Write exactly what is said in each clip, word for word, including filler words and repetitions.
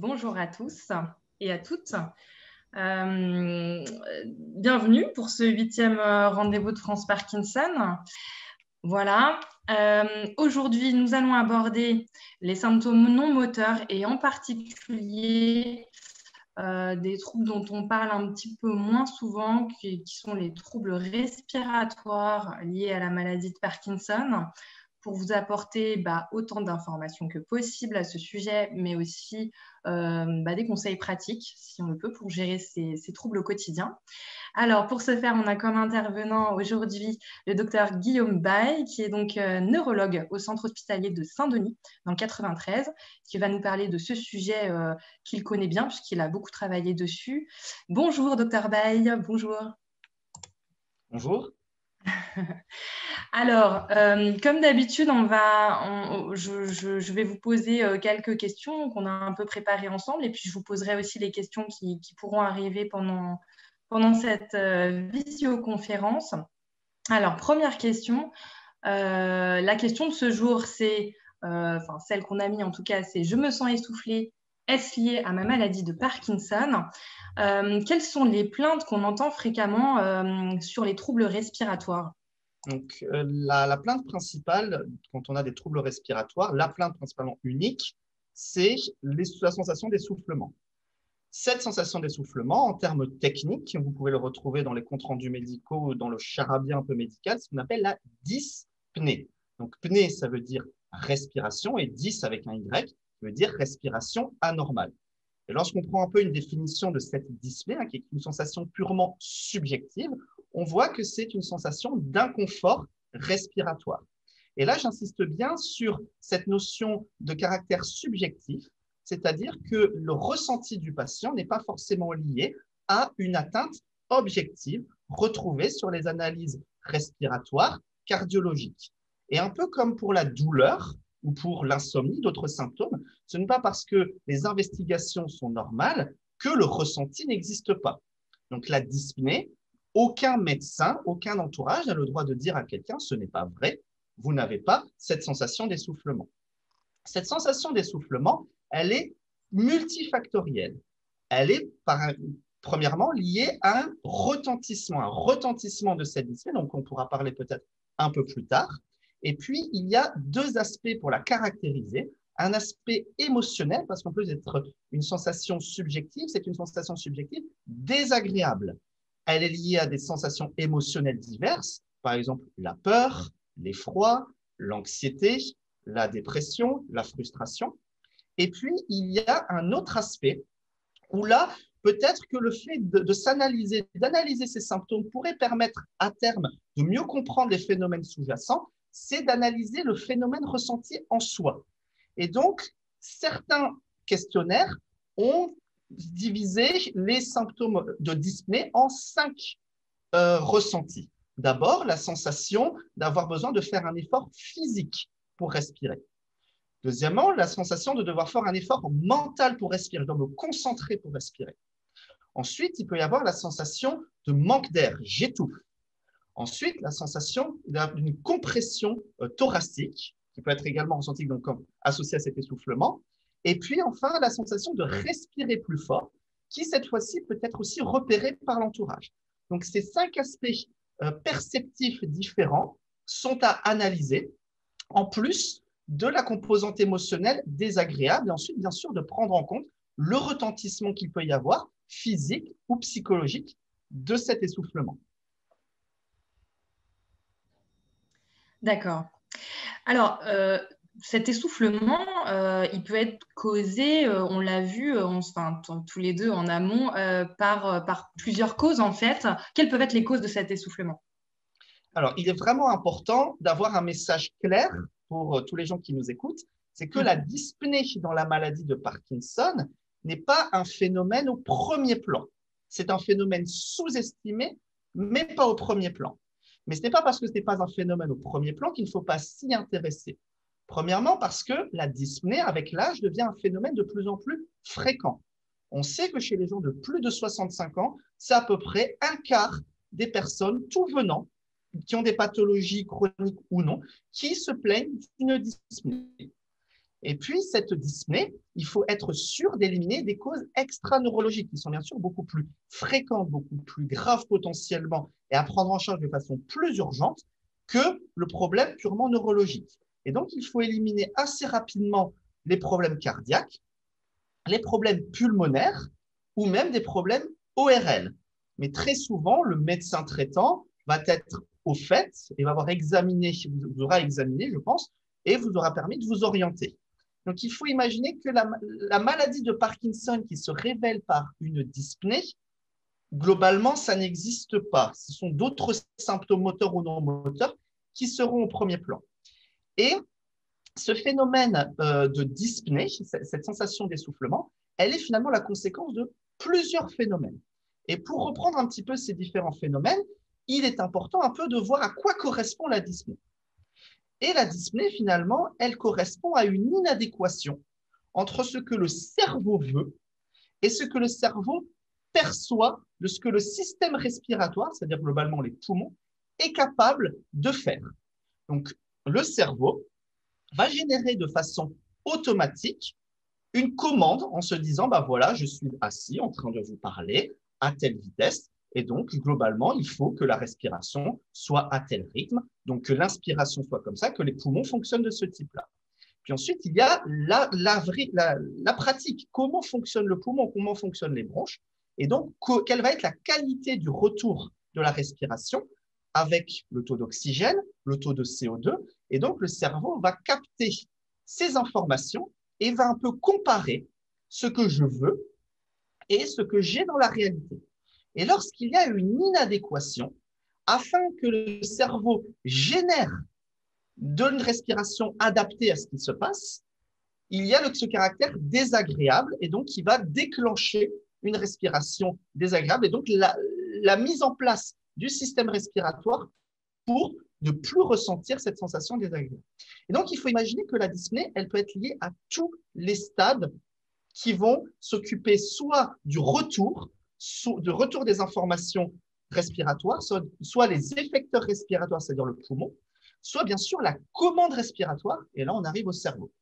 Bonjour à tous et à toutes. Euh, bienvenue pour ce huitième rendez-vous de France Parkinson. Voilà. Euh, aujourd'hui, nous allons aborder les symptômes non moteurs et en particulier euh, des troubles dont on parle un petit peu moins souvent, qui, qui sont les troubles respiratoires liés à la maladie de Parkinson, pour vous apporter bah, autant d'informations que possible à ce sujet, mais aussi euh, bah, des conseils pratiques, si on le peut, pour gérer ces, ces troubles au quotidien. Alors, pour ce faire, on a comme intervenant aujourd'hui le docteur Guillaume Baille, qui est donc euh, neurologue au centre hospitalier de Saint-Denis, dans le quatre-vingt-treize, qui va nous parler de ce sujet euh, qu'il connaît bien, puisqu'il a beaucoup travaillé dessus. Bonjour, docteur Baille, bonjour. Bonjour. Alors, euh, comme d'habitude, on va, on, je, je, je vais vous poser euh, quelques questions qu'on a un peu préparées ensemble, et puis je vous poserai aussi les questions qui, qui pourront arriver pendant, pendant cette euh, visioconférence. Alors, première question. Euh, la question de ce jour, c'est, euh, enfin celle qu'on a mis en tout cas, c'est « Je me sens essoufflée, est-ce lié à ma maladie de Parkinson ?» euh, Quelles sont les plaintes qu'on entend fréquemment euh, sur les troubles respiratoires? Donc, euh, la, la plainte principale, quand on a des troubles respiratoires, la plainte principalement unique, c'est les, la sensation d'essoufflement. Cette sensation d'essoufflement, en termes techniques, vous pouvez le retrouver dans les comptes rendus médicaux ou dans le charabia un peu médical, c'est ce qu'on appelle la dyspnée. Donc, pnée, ça veut dire respiration, et dys avec un Y, ça veut dire respiration anormale. Et lorsqu'on prend un peu une définition de cette dyspnée, hein, qui est une sensation purement subjective, on voit que c'est une sensation d'inconfort respiratoire. Et là, j'insiste bien sur cette notion de caractère subjectif, c'est-à-dire que le ressenti du patient n'est pas forcément lié à une atteinte objective retrouvée sur les analyses respiratoires cardiologiques. Et un peu comme pour la douleur ou pour l'insomnie, d'autres symptômes, ce n'est pas parce que les investigations sont normales que le ressenti n'existe pas. Donc la dyspnée, aucun médecin, aucun entourage n'a le droit de dire à quelqu'un « ce n'est pas vrai, vous n'avez pas cette sensation d'essoufflement ». Cette sensation d'essoufflement, elle est multifactorielle. Elle est, par un, premièrement, liée à un retentissement, un retentissement de cette dyspnée, donc on pourra parler peut-être un peu plus tard. Et puis, il y a deux aspects pour la caractériser. Un aspect émotionnel, parce qu'en plus d'être une sensation subjective, c'est une sensation subjective désagréable. Elle est liée à des sensations émotionnelles diverses, par exemple la peur, l'effroi, l'anxiété, la dépression, la frustration. Et puis, il y a un autre aspect où là, peut-être que le fait de, de s'analyser, d'analyser ces symptômes pourrait permettre à terme de mieux comprendre les phénomènes sous-jacents, c'est d'analyser le phénomène ressenti en soi. Et donc, certains questionnaires ont divisé les symptômes de dyspnée en cinq euh, ressentis. D'abord, la sensation d'avoir besoin de faire un effort physique pour respirer. Deuxièmement, la sensation de devoir faire un effort mental pour respirer, de me concentrer pour respirer. Ensuite, il peut y avoir la sensation de manque d'air, j'étouffe. Ensuite, la sensation d'une compression euh, thoracique, qui peut être également ressentie donc, comme associée à cet essoufflement. Et puis, enfin, la sensation de respirer plus fort, qui, cette fois-ci, peut être aussi repérée par l'entourage. Donc, ces cinq aspects euh, perceptifs différents sont à analyser, en plus de la composante émotionnelle désagréable, et ensuite, bien sûr, de prendre en compte le retentissement qu'il peut y avoir, physique ou psychologique, de cet essoufflement. D'accord. Alors, euh, cet essoufflement, euh, il peut être causé, euh, on l'a vu, euh, on, enfin, tous les deux en amont, euh, par, par plusieurs causes en fait. Quelles peuvent être les causes de cet essoufflement? Alors, il est vraiment important d'avoir un message clair pour euh, tous les gens qui nous écoutent, c'est que la dyspnée dans la maladie de Parkinson n'est pas un phénomène au premier plan. C'est un phénomène sous-estimé, mais pas au premier plan. Mais ce n'est pas parce que ce n'est pas un phénomène au premier plan qu'il ne faut pas s'y intéresser. Premièrement, parce que la dyspnée, avec l'âge, devient un phénomène de plus en plus fréquent. On sait que chez les gens de plus de soixante-cinq ans, c'est à peu près un quart des personnes, tout venant, qui ont des pathologies chroniques ou non, qui se plaignent d'une dyspnée. Et puis, cette dyspnée, il faut être sûr d'éliminer des causes extra-neurologiques qui sont bien sûr beaucoup plus fréquentes, beaucoup plus graves potentiellement et à prendre en charge de façon plus urgente que le problème purement neurologique. Et donc, il faut éliminer assez rapidement les problèmes cardiaques, les problèmes pulmonaires ou même des problèmes O R L. Mais très souvent, le médecin traitant va être au fait et va avoir examiné, vous aura examiné, je pense, et vous aura permis de vous orienter. Donc, il faut imaginer que la, la maladie de Parkinson qui se révèle par une dyspnée, globalement, ça n'existe pas. Ce sont d'autres symptômes moteurs ou non moteurs qui seront au premier plan. Et ce phénomène euh, de dyspnée, cette sensation d'essoufflement, elle est finalement la conséquence de plusieurs phénomènes. Et pour reprendre un petit peu ces différents phénomènes, il est important un peu de voir à quoi correspond la dyspnée. Et la dyspnée, finalement, elle correspond à une inadéquation entre ce que le cerveau veut et ce que le cerveau perçoit de ce que le système respiratoire, c'est-à-dire globalement les poumons, est capable de faire. Donc, le cerveau va générer de façon automatique une commande en se disant, bah voilà, je suis assis en train de vous parler à telle vitesse, et donc globalement, il faut que la respiration soit à tel rythme, donc que l'inspiration soit comme ça, que les poumons fonctionnent de ce type-là. Puis ensuite, il y a la, la, la, la pratique, comment fonctionne le poumon, comment fonctionnent les bronches, et donc quelle va être la qualité du retour de la respiration avec le taux d'oxygène, le taux de C O deux, et donc le cerveau va capter ces informations et va un peu comparer ce que je veux et ce que j'ai dans la réalité. Et lorsqu'il y a une inadéquation, afin que le cerveau génère d'une respiration adaptée à ce qui se passe, il y a le, ce caractère désagréable et donc qui va déclencher une respiration désagréable et donc la, la mise en place du système respiratoire pour ne plus ressentir cette sensation désagréable. Et donc, il faut imaginer que la dyspnée, elle peut être liée à tous les stades qui vont s'occuper soit du retour, soit, de retour des informations respiratoires, soit, soit les effecteurs respiratoires, c'est-à-dire le poumon, soit bien sûr la commande respiratoire, et là on arrive au cerveau.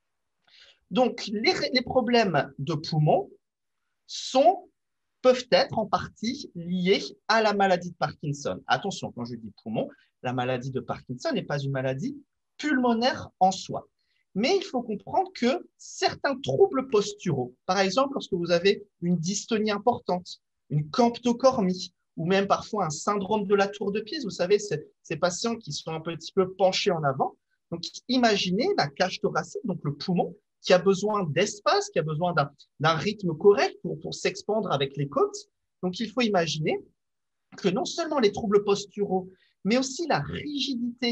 Donc les, les problèmes de poumon sont, peuvent être en partie liés à la maladie de Parkinson. Attention, quand je dis poumon, la maladie de Parkinson n'est pas une maladie pulmonaire en soi. Mais il faut comprendre que certains troubles posturaux, par exemple lorsque vous avez une dystonie importante, une camptocormie, ou même parfois un syndrome de la tour de Pise, vous savez, ces patients qui sont un petit peu penchés en avant. Donc, imaginez la cage thoracique, donc le poumon, qui a besoin d'espace, qui a besoin d'un rythme correct pour, pour s'expandre avec les côtes. Donc, il faut imaginer que non seulement les troubles posturaux, mais aussi la rigidité,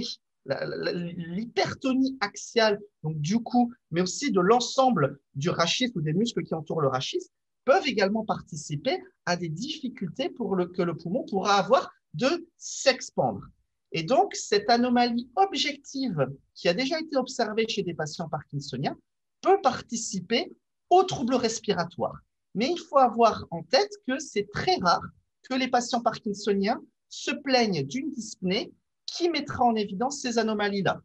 l'hypertonie axiale, donc du cou, mais aussi de l'ensemble du rachis ou des muscles qui entourent le rachis, peuvent également participer à des difficultés pour le, que le poumon pourra avoir de s'expandre. Et donc, cette anomalie objective qui a déjà été observée chez des patients parkinsoniens peut participer aux troubles respiratoires. Mais il faut avoir en tête que c'est très rare que les patients parkinsoniens se plaignent d'une dyspnée qui mettra en évidence ces anomalies-là.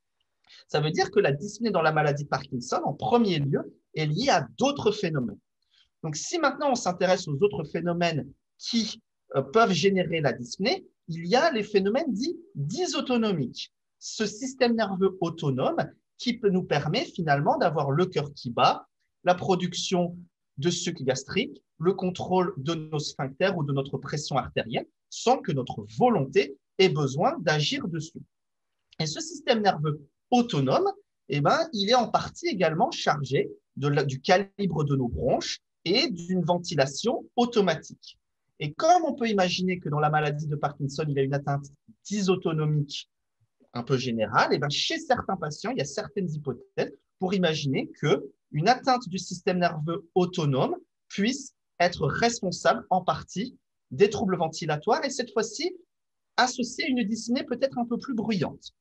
Ça veut dire que la dyspnée dans la maladie de Parkinson, en premier lieu, est liée à d'autres phénomènes. Donc, si maintenant on s'intéresse aux autres phénomènes qui euh, peuvent générer la dyspnée, il y a les phénomènes dits dysautonomiques. Ce système nerveux autonome qui peut nous permettre finalement d'avoir le cœur qui bat, la production de suc gastrique, le contrôle de nos sphincters ou de notre pression artérielle, sans que notre volonté ait besoin d'agir dessus. Et ce système nerveux autonome, eh ben, il est en partie également chargé de la, du calibre de nos bronches et d'une ventilation automatique. Et comme on peut imaginer que dans la maladie de Parkinson, il y a une atteinte dysautonomique un peu générale, et bien chez certains patients, il y a certaines hypothèses pour imaginer qu'une atteinte du système nerveux autonome puisse être responsable en partie des troubles ventilatoires et cette fois-ci associée à une dyspnée peut-être un peu plus bruyante.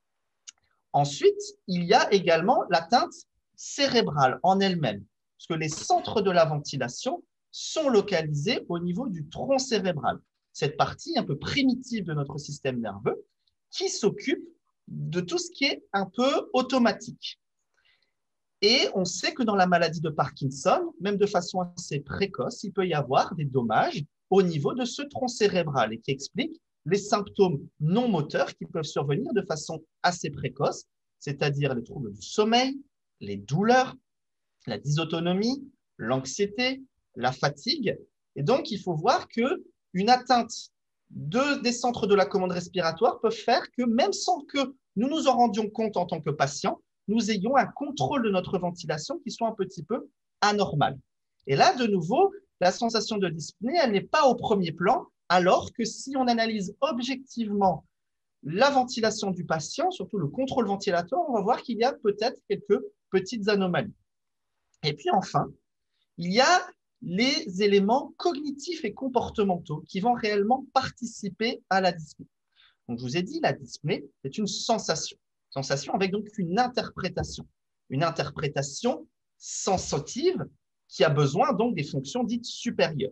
Ensuite, il y a également l'atteinte cérébrale en elle-même, parce que les centres de la ventilation sont localisés au niveau du tronc cérébral, cette partie un peu primitive de notre système nerveux qui s'occupe de tout ce qui est un peu automatique. Et on sait que dans la maladie de Parkinson, même de façon assez précoce, il peut y avoir des dommages au niveau de ce tronc cérébral et qui expliquent les symptômes non moteurs qui peuvent survenir de façon assez précoce, c'est-à-dire les troubles du sommeil, les douleurs, la dysautonomie, l'anxiété, la fatigue. Et donc, il faut voir qu'une atteinte de, des centres de la commande respiratoire peut faire que même sans que nous nous en rendions compte en tant que patient, nous ayons un contrôle de notre ventilation qui soit un petit peu anormal. Et là, de nouveau, la sensation de dyspnée, elle n'est pas au premier plan, alors que si on analyse objectivement la ventilation du patient, surtout le contrôle ventilatoire, on va voir qu'il y a peut-être quelques petites anomalies. Et puis enfin, il y a les éléments cognitifs et comportementaux qui vont réellement participer à la dyspnée. Donc, je vous ai dit, la dyspnée, c'est une sensation. Sensation avec donc une interprétation. Une interprétation sensitive qui a besoin donc des fonctions dites supérieures.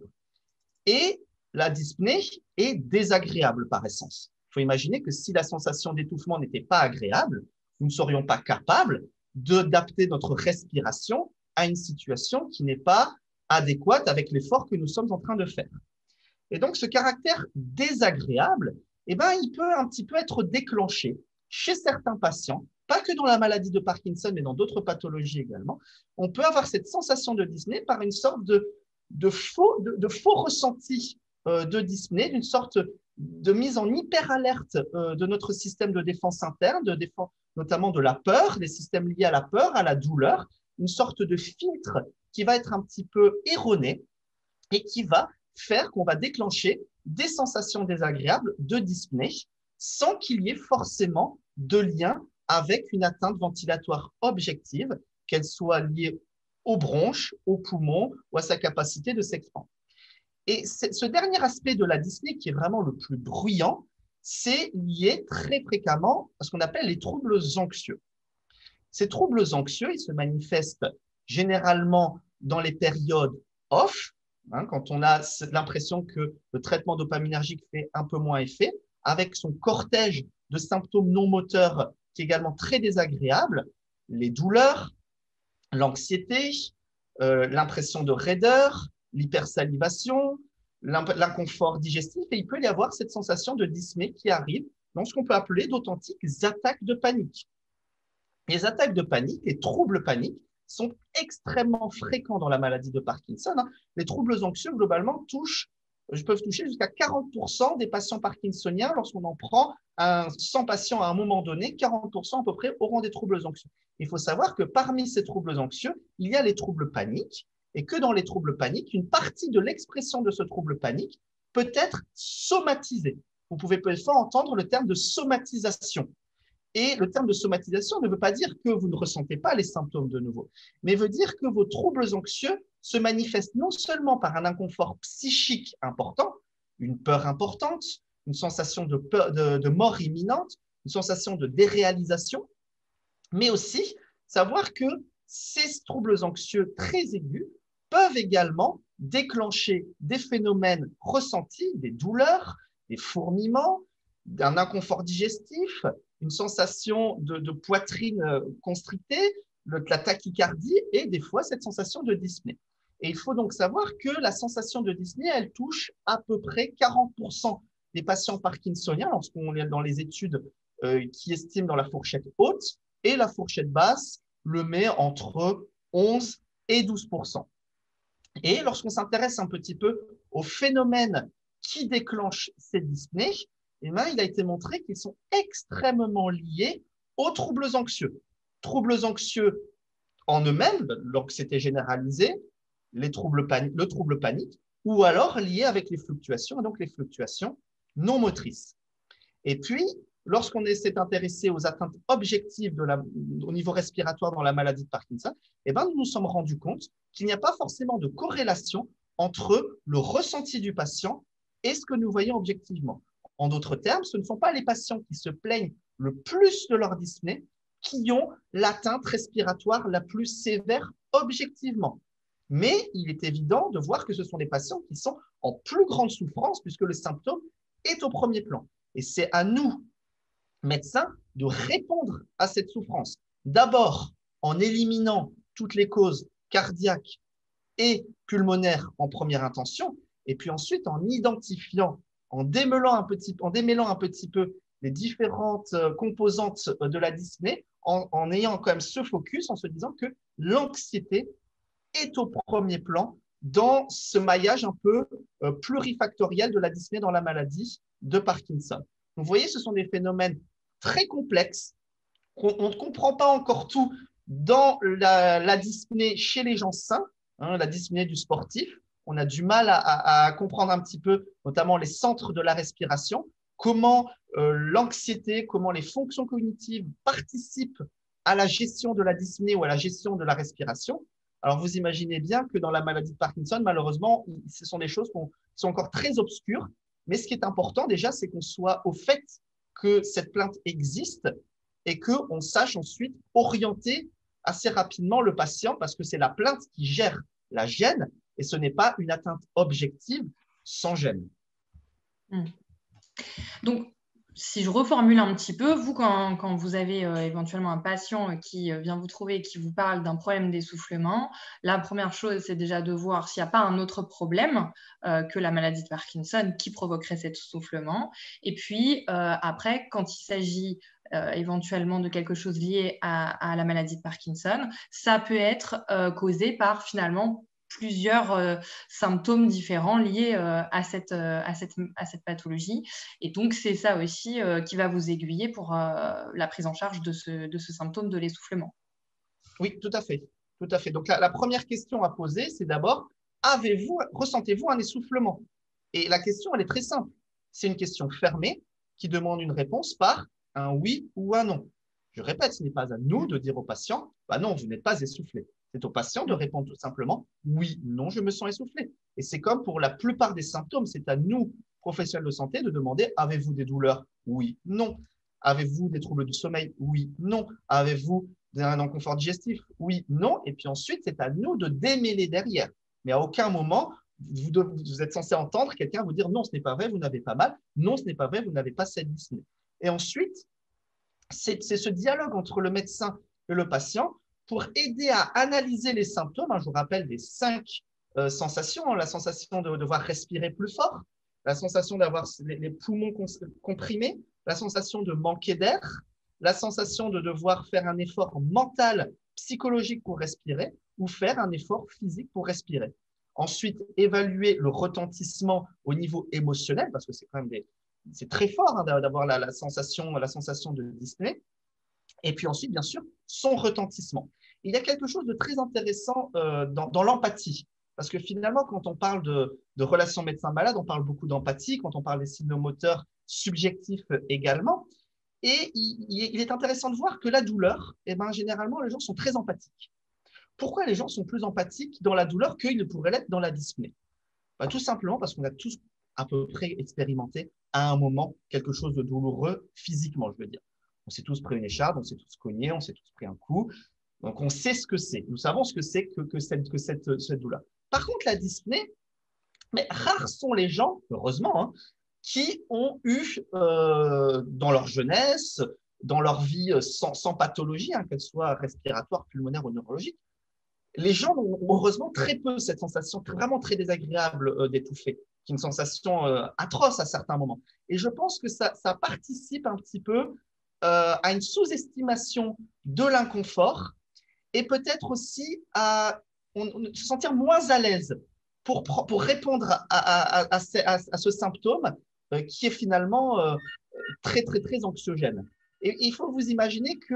Et la dyspnée est désagréable par essence. Il faut imaginer que si la sensation d'étouffement n'était pas agréable, nous ne serions pas capables d'adapter notre respiration à une situation qui n'est pas adéquate avec l'effort que nous sommes en train de faire. Et donc, ce caractère désagréable, eh ben, il peut un petit peu être déclenché chez certains patients, pas que dans la maladie de Parkinson, mais dans d'autres pathologies également. On peut avoir cette sensation de dyspnée par une sorte de, de, faux, de, de faux ressenti euh, de dyspnée, d'une sorte de mise en hyper-alerte euh, de notre système de défense interne, de défense, notamment de la peur, des systèmes liés à la peur, à la douleur, une sorte de filtre qui va être un petit peu erroné et qui va faire qu'on va déclencher des sensations désagréables de dyspnée sans qu'il y ait forcément de lien avec une atteinte ventilatoire objective, qu'elle soit liée aux bronches, aux poumons ou à sa capacité de s'expandre. Et ce dernier aspect de la dyspnée qui est vraiment le plus bruyant, c'est lié très fréquemment à ce qu'on appelle les troubles anxieux. Ces troubles anxieux, ils se manifestent généralement dans les périodes off, hein, quand on a l'impression que le traitement dopaminergique fait un peu moins effet, avec son cortège de symptômes non moteurs qui est également très désagréable, les douleurs, l'anxiété, euh, l'impression de raideur, l'hypersalivation, l'inconfort digestif, et il peut y avoir cette sensation de dyspnée qui arrive dans ce qu'on peut appeler d'authentiques attaques de panique. Les attaques de panique, les troubles paniques, sont extrêmement fréquents dans la maladie de Parkinson. Les troubles anxieux, globalement, touchent, peuvent toucher jusqu'à quarante pour cent des patients parkinsoniens. Lorsqu'on en prend un, cent patients à un moment donné, quarante pour cent à peu près auront des troubles anxieux. Il faut savoir que parmi ces troubles anxieux, il y a les troubles paniques, et que dans les troubles paniques, une partie de l'expression de ce trouble panique peut être somatisée. Vous pouvez parfois entendre le terme de somatisation. Et le terme de somatisation ne veut pas dire que vous ne ressentez pas les symptômes de nouveau, mais veut dire que vos troubles anxieux se manifestent non seulement par un inconfort psychique important, une peur importante, une sensation de, peur, de, de mort imminente, une sensation de déréalisation, mais aussi savoir que ces troubles anxieux très aigus peuvent également déclencher des phénomènes ressentis, des douleurs, des fourmillements, d'un inconfort digestif, une sensation de, de poitrine constrictée, de la tachycardie et des fois cette sensation de dyspnée. Et il faut donc savoir que la sensation de dyspnée, elle touche à peu près quarante pour cent des patients parkinsoniens lorsqu'on est dans les études euh, qui estiment dans la fourchette haute, et la fourchette basse le met entre onze et douze pour cent. Et lorsqu'on s'intéresse un petit peu aux phénomènes qui déclenchent ces dyspnées, eh bien, il a été montré qu'ils sont extrêmement liés aux troubles anxieux. Troubles anxieux en eux-mêmes, l'anxiété généralisée, les troubles paniques, le trouble panique, ou alors liés avec les fluctuations, et donc les fluctuations non motrices. Et puis, lorsqu'on s'est intéressé aux atteintes objectives de la, au niveau respiratoire dans la maladie de Parkinson, eh bien, nous nous sommes rendus compte qu'il n'y a pas forcément de corrélation entre le ressenti du patient et ce que nous voyons objectivement. En d'autres termes, ce ne sont pas les patients qui se plaignent le plus de leur dyspnée qui ont l'atteinte respiratoire la plus sévère objectivement. Mais il est évident de voir que ce sont des patients qui sont en plus grande souffrance puisque le symptôme est au premier plan. Et c'est à nous, médecins, de répondre à cette souffrance. D'abord, en éliminant toutes les causes cardiaques et pulmonaires en première intention, et puis ensuite en identifiant, en démêlant un petit, en démêlant un petit peu les différentes composantes de la dyspnée, en, en ayant quand même ce focus, en se disant que l'anxiété est au premier plan dans ce maillage un peu euh, plurifactoriel de la dyspnée dans la maladie de Parkinson. Donc, vous voyez, ce sont des phénomènes très complexes. On, on ne comprend pas encore tout dans la, la dyspnée chez les gens sains, hein, la dyspnée du sportif. On a du mal à, à, à comprendre un petit peu, notamment les centres de la respiration, comment euh, l'anxiété, comment les fonctions cognitives participent à la gestion de la dyspnée ou à la gestion de la respiration. Alors, vous imaginez bien que dans la maladie de Parkinson, malheureusement, ce sont des choses qui sont encore très obscures. Mais ce qui est important déjà, c'est qu'on soit au fait que cette plainte existe et qu'on sache ensuite orienter assez rapidement le patient parce que c'est la plainte qui gère la gêne et ce n'est pas une atteinte objective sans gêne. Mmh. Donc, si je reformule un petit peu, vous, quand, quand vous avez euh, éventuellement un patient qui euh, vient vous trouver et qui vous parle d'un problème d'essoufflement, la première chose, c'est déjà de voir s'il n'y a pas un autre problème euh, que la maladie de Parkinson qui provoquerait cet essoufflement. Et puis, euh, après, quand il s'agit euh, éventuellement de quelque chose lié à, à la maladie de Parkinson, ça peut être euh, causé par finalement plusieurs euh, symptômes différents liés euh, à, cette, euh, à, cette, à cette pathologie. Et donc, c'est ça aussi euh, qui va vous aiguiller pour euh, la prise en charge de ce, de ce symptôme de l'essoufflement. Oui, tout à fait. Tout à fait. Donc, la, la première question à poser, c'est d'abord, avez-vous, ressentez-vous un essoufflement? Et la question, elle est très simple. C'est une question fermée qui demande une réponse par un oui ou un non. Je répète, ce n'est pas à nous de dire au patient, bah non, vous n'êtes pas essoufflé. C'est au patient de répondre tout simplement, oui, non, je me sens essoufflé. Et c'est comme pour la plupart des symptômes, c'est à nous, professionnels de santé, de demander, avez-vous des douleurs? Oui, non. Avez-vous des troubles du sommeil? Oui, non. Avez-vous un inconfort digestif? Oui, non. Et puis ensuite, c'est à nous de démêler derrière. Mais à aucun moment, vous, devez, vous êtes censé entendre quelqu'un vous dire, non, ce n'est pas vrai, vous n'avez pas mal. Non, ce n'est pas vrai, vous n'avez pas cette dyspnée. Et ensuite, c'est ce dialogue entre le médecin et le patient pour aider à analyser les symptômes. Je vous rappelle les cinq euh, sensations, la sensation de devoir respirer plus fort, la sensation d'avoir les, les poumons comprimés, la sensation de manquer d'air, la sensation de devoir faire un effort mental, psychologique pour respirer ou faire un effort physique pour respirer. Ensuite, évaluer le retentissement au niveau émotionnel, parce que c'est quand même des, c'est très fort hein, d'avoir la, la, sensation, la sensation de dyspnée. Et puis ensuite, bien sûr, son retentissement. Il y a quelque chose de très intéressant euh, dans, dans l'empathie. Parce que finalement, quand on parle de, de relations médecin-malade, on parle beaucoup d'empathie, quand on parle des signaux moteurs subjectifs également. Et il, il est intéressant de voir que la douleur, eh ben, généralement, les gens sont très empathiques. Pourquoi les gens sont plus empathiques dans la douleur qu'ils ne pourraient l'être dans la dyspnée? Ben, tout simplement parce qu'on a tous à peu près expérimenté à un moment quelque chose de douloureux physiquement, je veux dire. On s'est tous pris une écharpe, on s'est tous cogné, on s'est tous pris un coup. Donc, on sait ce que c'est. Nous savons ce que c'est que, que, cette, que cette, cette douleur. Par contre, la dyspnée, mais rares sont les gens, heureusement, hein, qui ont eu euh, dans leur jeunesse, dans leur vie sans, sans pathologie, hein, qu'elle soit respiratoire, pulmonaire ou neurologique, les gens ont heureusement très peu cette sensation vraiment très désagréable euh, d'étouffer, qui est une sensation euh, atroce à certains moments. Et je pense que ça, ça participe un petit peu euh, à une sous-estimation de l'inconfort et peut-être aussi à on, on, se sentir moins à l'aise pour, pour répondre à, à, à, à, à ce symptôme euh, qui est finalement euh, très, très, très anxiogène. Et il faut vous imaginer que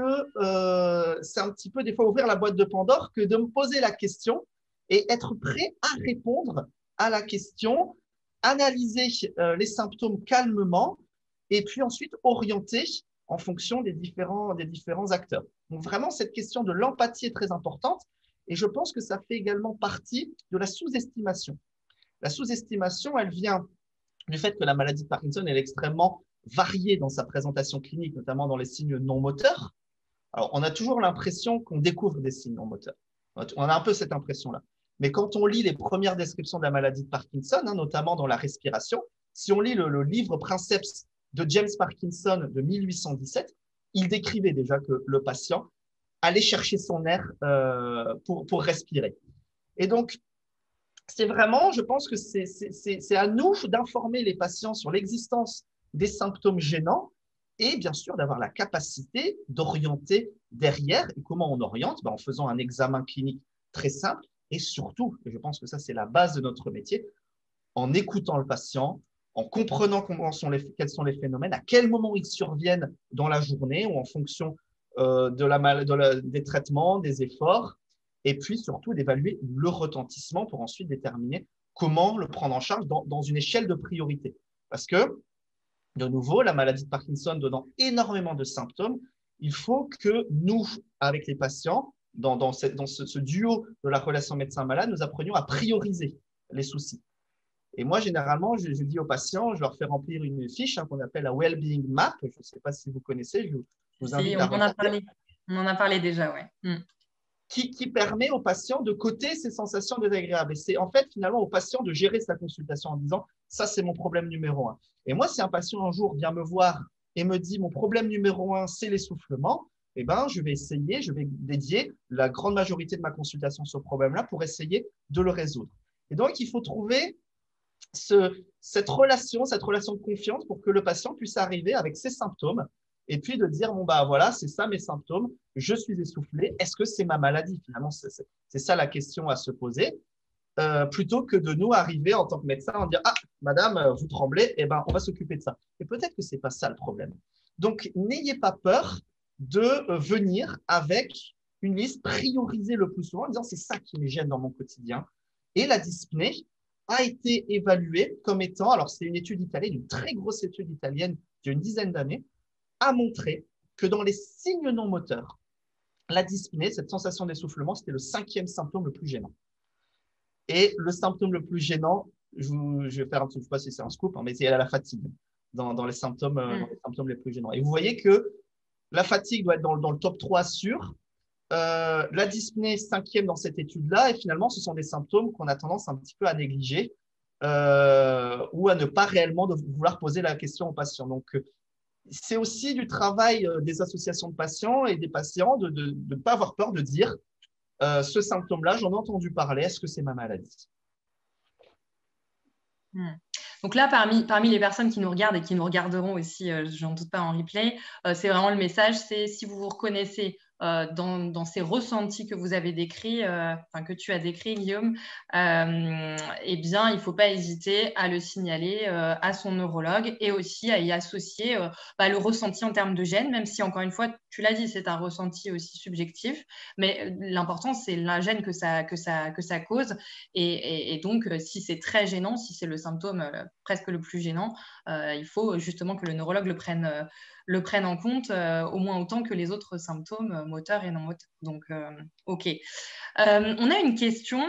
euh, c'est un petit peu des fois ouvrir la boîte de Pandore que de me poser la question et être prêt à répondre à la question, analyser euh, les symptômes calmement et puis ensuite orienter en fonction des différents, des différents acteurs. Donc vraiment, cette question de l'empathie est très importante et je pense que ça fait également partie de la sous-estimation. La sous-estimation, elle vient du fait que la maladie de Parkinson est extrêmement variée dans sa présentation clinique, notamment dans les signes non moteurs. Alors, on a toujours l'impression qu'on découvre des signes non moteurs. On a un peu cette impression-là. Mais quand on lit les premières descriptions de la maladie de Parkinson, hein, notamment dans la respiration, si on lit le, le livre Princeps de James Parkinson de mille huit cent dix-sept, il décrivait déjà que le patient aller chercher son air euh, pour, pour respirer. Et donc, c'est vraiment, je pense que c'est à nous d'informer les patients sur l'existence des symptômes gênants et bien sûr d'avoir la capacité d'orienter derrière. Et comment on oriente? Ben, en faisant un examen clinique très simple et surtout, et je pense que ça c'est la base de notre métier, en écoutant le patient, en comprenant comment sont les, quels sont les phénomènes, à quel moment ils surviennent dans la journée ou en fonction euh, de la, de la, des traitements, des efforts, et puis surtout d'évaluer le retentissement pour ensuite déterminer comment le prendre en charge dans, dans une échelle de priorité. Parce que, de nouveau, la maladie de Parkinson donnant énormément de symptômes, il faut que nous, avec les patients, dans, dans, cette, dans ce, ce duo de la relation médecin-malade, nous apprenions à prioriser les soucis. Et moi, généralement, je, je dis aux patients, je leur fais remplir une fiche hein, qu'on appelle la Wellbeing Map. Je ne sais pas si vous connaissez, je, je vous invite si, à on en a regarder. parlé. On en a parlé déjà, oui. Mm. Qui, qui permet aux patients de coter ces sensations désagréables. Et c'est en fait finalement au patient de gérer sa consultation en disant « ça, c'est mon problème numéro un ». Et moi, si un patient un jour vient me voir et me dit « mon problème numéro un, c'est l'essoufflement », eh ben, je vais essayer, je vais dédier la grande majorité de ma consultation sur ce problème-là pour essayer de le résoudre. Et donc, il faut trouver ce, cette relation, cette relation de confiance pour que le patient puisse arriver avec ses symptômes et puis de dire, bon, bah voilà, c'est ça mes symptômes, je suis essoufflé, est-ce que c'est ma maladie? Finalement, c'est ça la question à se poser, euh, plutôt que de nous arriver en tant que médecin en dire, ah, madame, vous tremblez, eh ben, on va s'occuper de ça. Et peut-être que c'est pas ça le problème. Donc, n'ayez pas peur de venir avec une liste priorisée le plus souvent en disant, c'est ça qui me gêne dans mon quotidien. Et la dyspnée a été évaluée comme étant, alors c'est une étude italienne, une très grosse étude italienne d'une dizaine d'années, a montré que dans les signes non moteurs, la dyspnée, cette sensation d'essoufflement, c'était le cinquième symptôme le plus gênant. Et le symptôme le plus gênant, je, vous, je vais faire un petit, je ne sais pas si c'est un scoop, hein, mais c'est la fatigue dans, dans, les symptômes, mm. dans les symptômes les plus gênants. Et vous voyez que la fatigue doit être dans, dans le top trois sûr. Euh, la dyspnée, cinquième dans cette étude-là, et finalement, ce sont des symptômes qu'on a tendance un petit peu à négliger euh, ou à ne pas réellement de vouloir poser la question aux patients. Donc, c'est aussi du travail des associations de patients et des patients de ne pas avoir peur de dire euh, ce symptôme-là, j'en ai entendu parler, est-ce que c'est ma maladie? Hmm. Donc là, parmi, parmi les personnes qui nous regardent et qui nous regarderont aussi, euh, j'en doute pas en replay, euh, c'est vraiment le message, c'est si vous vous reconnaissez euh, dans, dans ces ressentis que vous avez décrits, euh, enfin que tu as décrits, Guillaume, euh, eh bien, il ne faut pas hésiter à le signaler euh, à son neurologue et aussi à y associer euh, bah, le ressenti en termes de gêne, même si, encore une fois, tu l'as dit, c'est un ressenti aussi subjectif, mais l'important, c'est la gêne que ça, que ça, que ça cause. Et, et, et donc, euh, si c'est très gênant, si c'est le symptôme euh, presque le plus gênant, euh, il faut justement que le neurologue le prenne, euh, le prenne en compte euh, au moins autant que les autres symptômes euh, moteurs et non moteurs. Donc, euh, OK. Euh, on a une question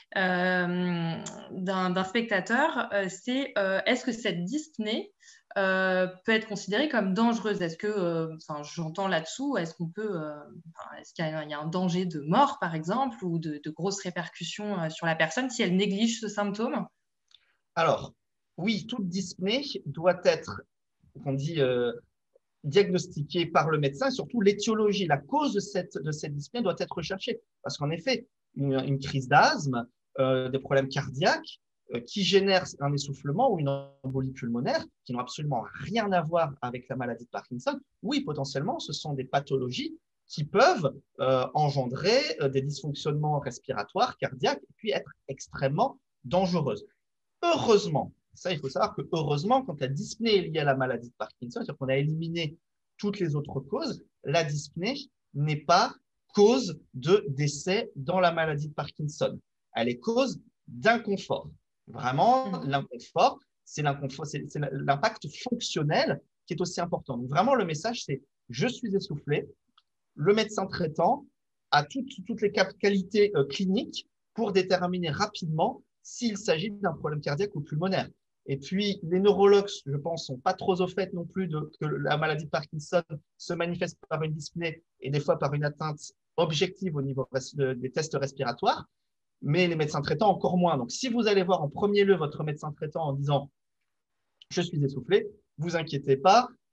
euh, d'un spectateur, euh, c'est euh, est-ce que cette dyspnée euh, peut être considérée comme dangereuse? Est-ce que, euh, j'entends là-dessous, est-ce qu'on peut, euh, est-ce qu'il y, y a un danger de mort, par exemple, ou de, de grosses répercussions euh, sur la personne si elle néglige ce symptôme? Alors, oui, toute dyspnée doit être, on dit, euh, diagnostiquée par le médecin, et surtout l'étiologie, la cause de cette, de cette dyspnée doit être recherchée. Parce qu'en effet, une, une crise d'asthme, euh, des problèmes cardiaques euh, qui génèrent un essoufflement ou une embolie pulmonaire, qui n'ont absolument rien à voir avec la maladie de Parkinson, oui, potentiellement, ce sont des pathologies qui peuvent euh, engendrer euh, des dysfonctionnements respiratoires, cardiaques, et puis être extrêmement dangereuses. Heureusement, ça, il faut savoir que heureusement, quand la dyspnée est liée à la maladie de Parkinson, c'est-à-dire qu'on a éliminé toutes les autres causes, la dyspnée n'est pas cause de décès dans la maladie de Parkinson. Elle est cause d'inconfort. Vraiment, l'inconfort, c'est l'impact fonctionnel qui est aussi important. Donc, vraiment, le message, c'est je suis essoufflé. Le médecin traitant a toutes, toutes les qualités euh, cliniques pour déterminer rapidement s'il s'agit d'un problème cardiaque ou pulmonaire. Et puis, les neurologues, je pense, sont pas trop au fait non plus de que la maladie de Parkinson se manifeste par une dyspnée et des fois par une atteinte objective au niveau des tests respiratoires, mais les médecins traitants encore moins. Donc, si vous allez voir en premier lieu votre médecin traitant en disant « je suis essoufflé », vous inquiétez pas,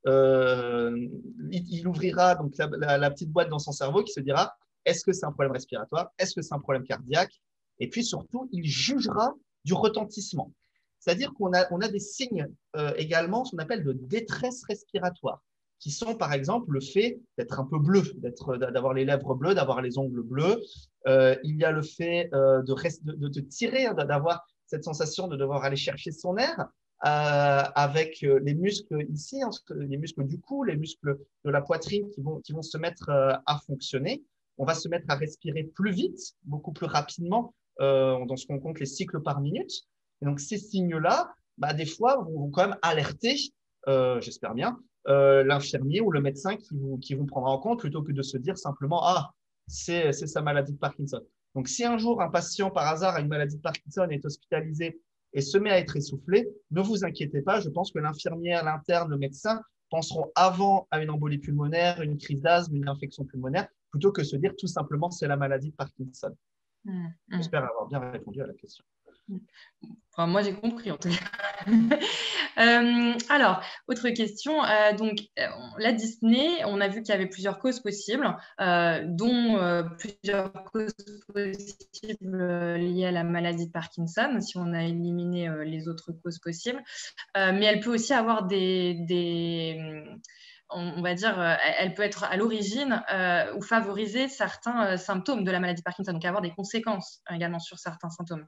euh, il, il ouvrira donc la, la, la petite boîte dans son cerveau qui se dira, est-ce que c'est un problème respiratoire? Est-ce que c'est un problème cardiaque? Et puis surtout, il jugera du retentissement. C'est-à-dire qu'on a, on a des signes euh, également, ce qu'on appelle de détresse respiratoire, qui sont par exemple le fait d'être un peu bleu, d'être, d'avoir les lèvres bleues, d'avoir les ongles bleus. Euh, il y a le fait euh, de, rest, de, de te tirer, d'avoir cette sensation de devoir aller chercher son air euh, avec les muscles ici, hein, les muscles du cou, les muscles de la poitrine qui vont, qui vont se mettre euh, à fonctionner. On va se mettre à respirer plus vite, beaucoup plus rapidement euh, dans ce qu'on compte les cycles par minute. Et donc, ces signes-là, bah, des fois, vont quand même alerter, euh, j'espère bien, euh, l'infirmier ou le médecin qui vous, qui vous prendra en compte plutôt que de se dire simplement « Ah, c'est sa maladie de Parkinson ». Donc, si un jour, un patient, par hasard, a une maladie de Parkinson, est hospitalisé et se met à être essoufflé, ne vous inquiétez pas, je pense que l'infirmière, l'interne, le médecin penseront avant à une embolie pulmonaire, une crise d'asthme, une infection pulmonaire, plutôt que se dire tout simplement c'est la maladie de Parkinson. Mmh, mmh. J'espère avoir bien répondu à la question. Enfin, moi, j'ai compris en tout cas. euh, alors, autre question. Euh, donc, la dyspnée, on a vu qu'il y avait plusieurs causes possibles, euh, dont euh, plusieurs causes possibles liées à la maladie de Parkinson, si on a éliminé euh, les autres causes possibles. Euh, mais elle peut aussi avoir des... des on va dire, elle peut être à l'origine euh, ou favoriser certains euh, symptômes de la maladie de Parkinson, donc avoir des conséquences également sur certains symptômes.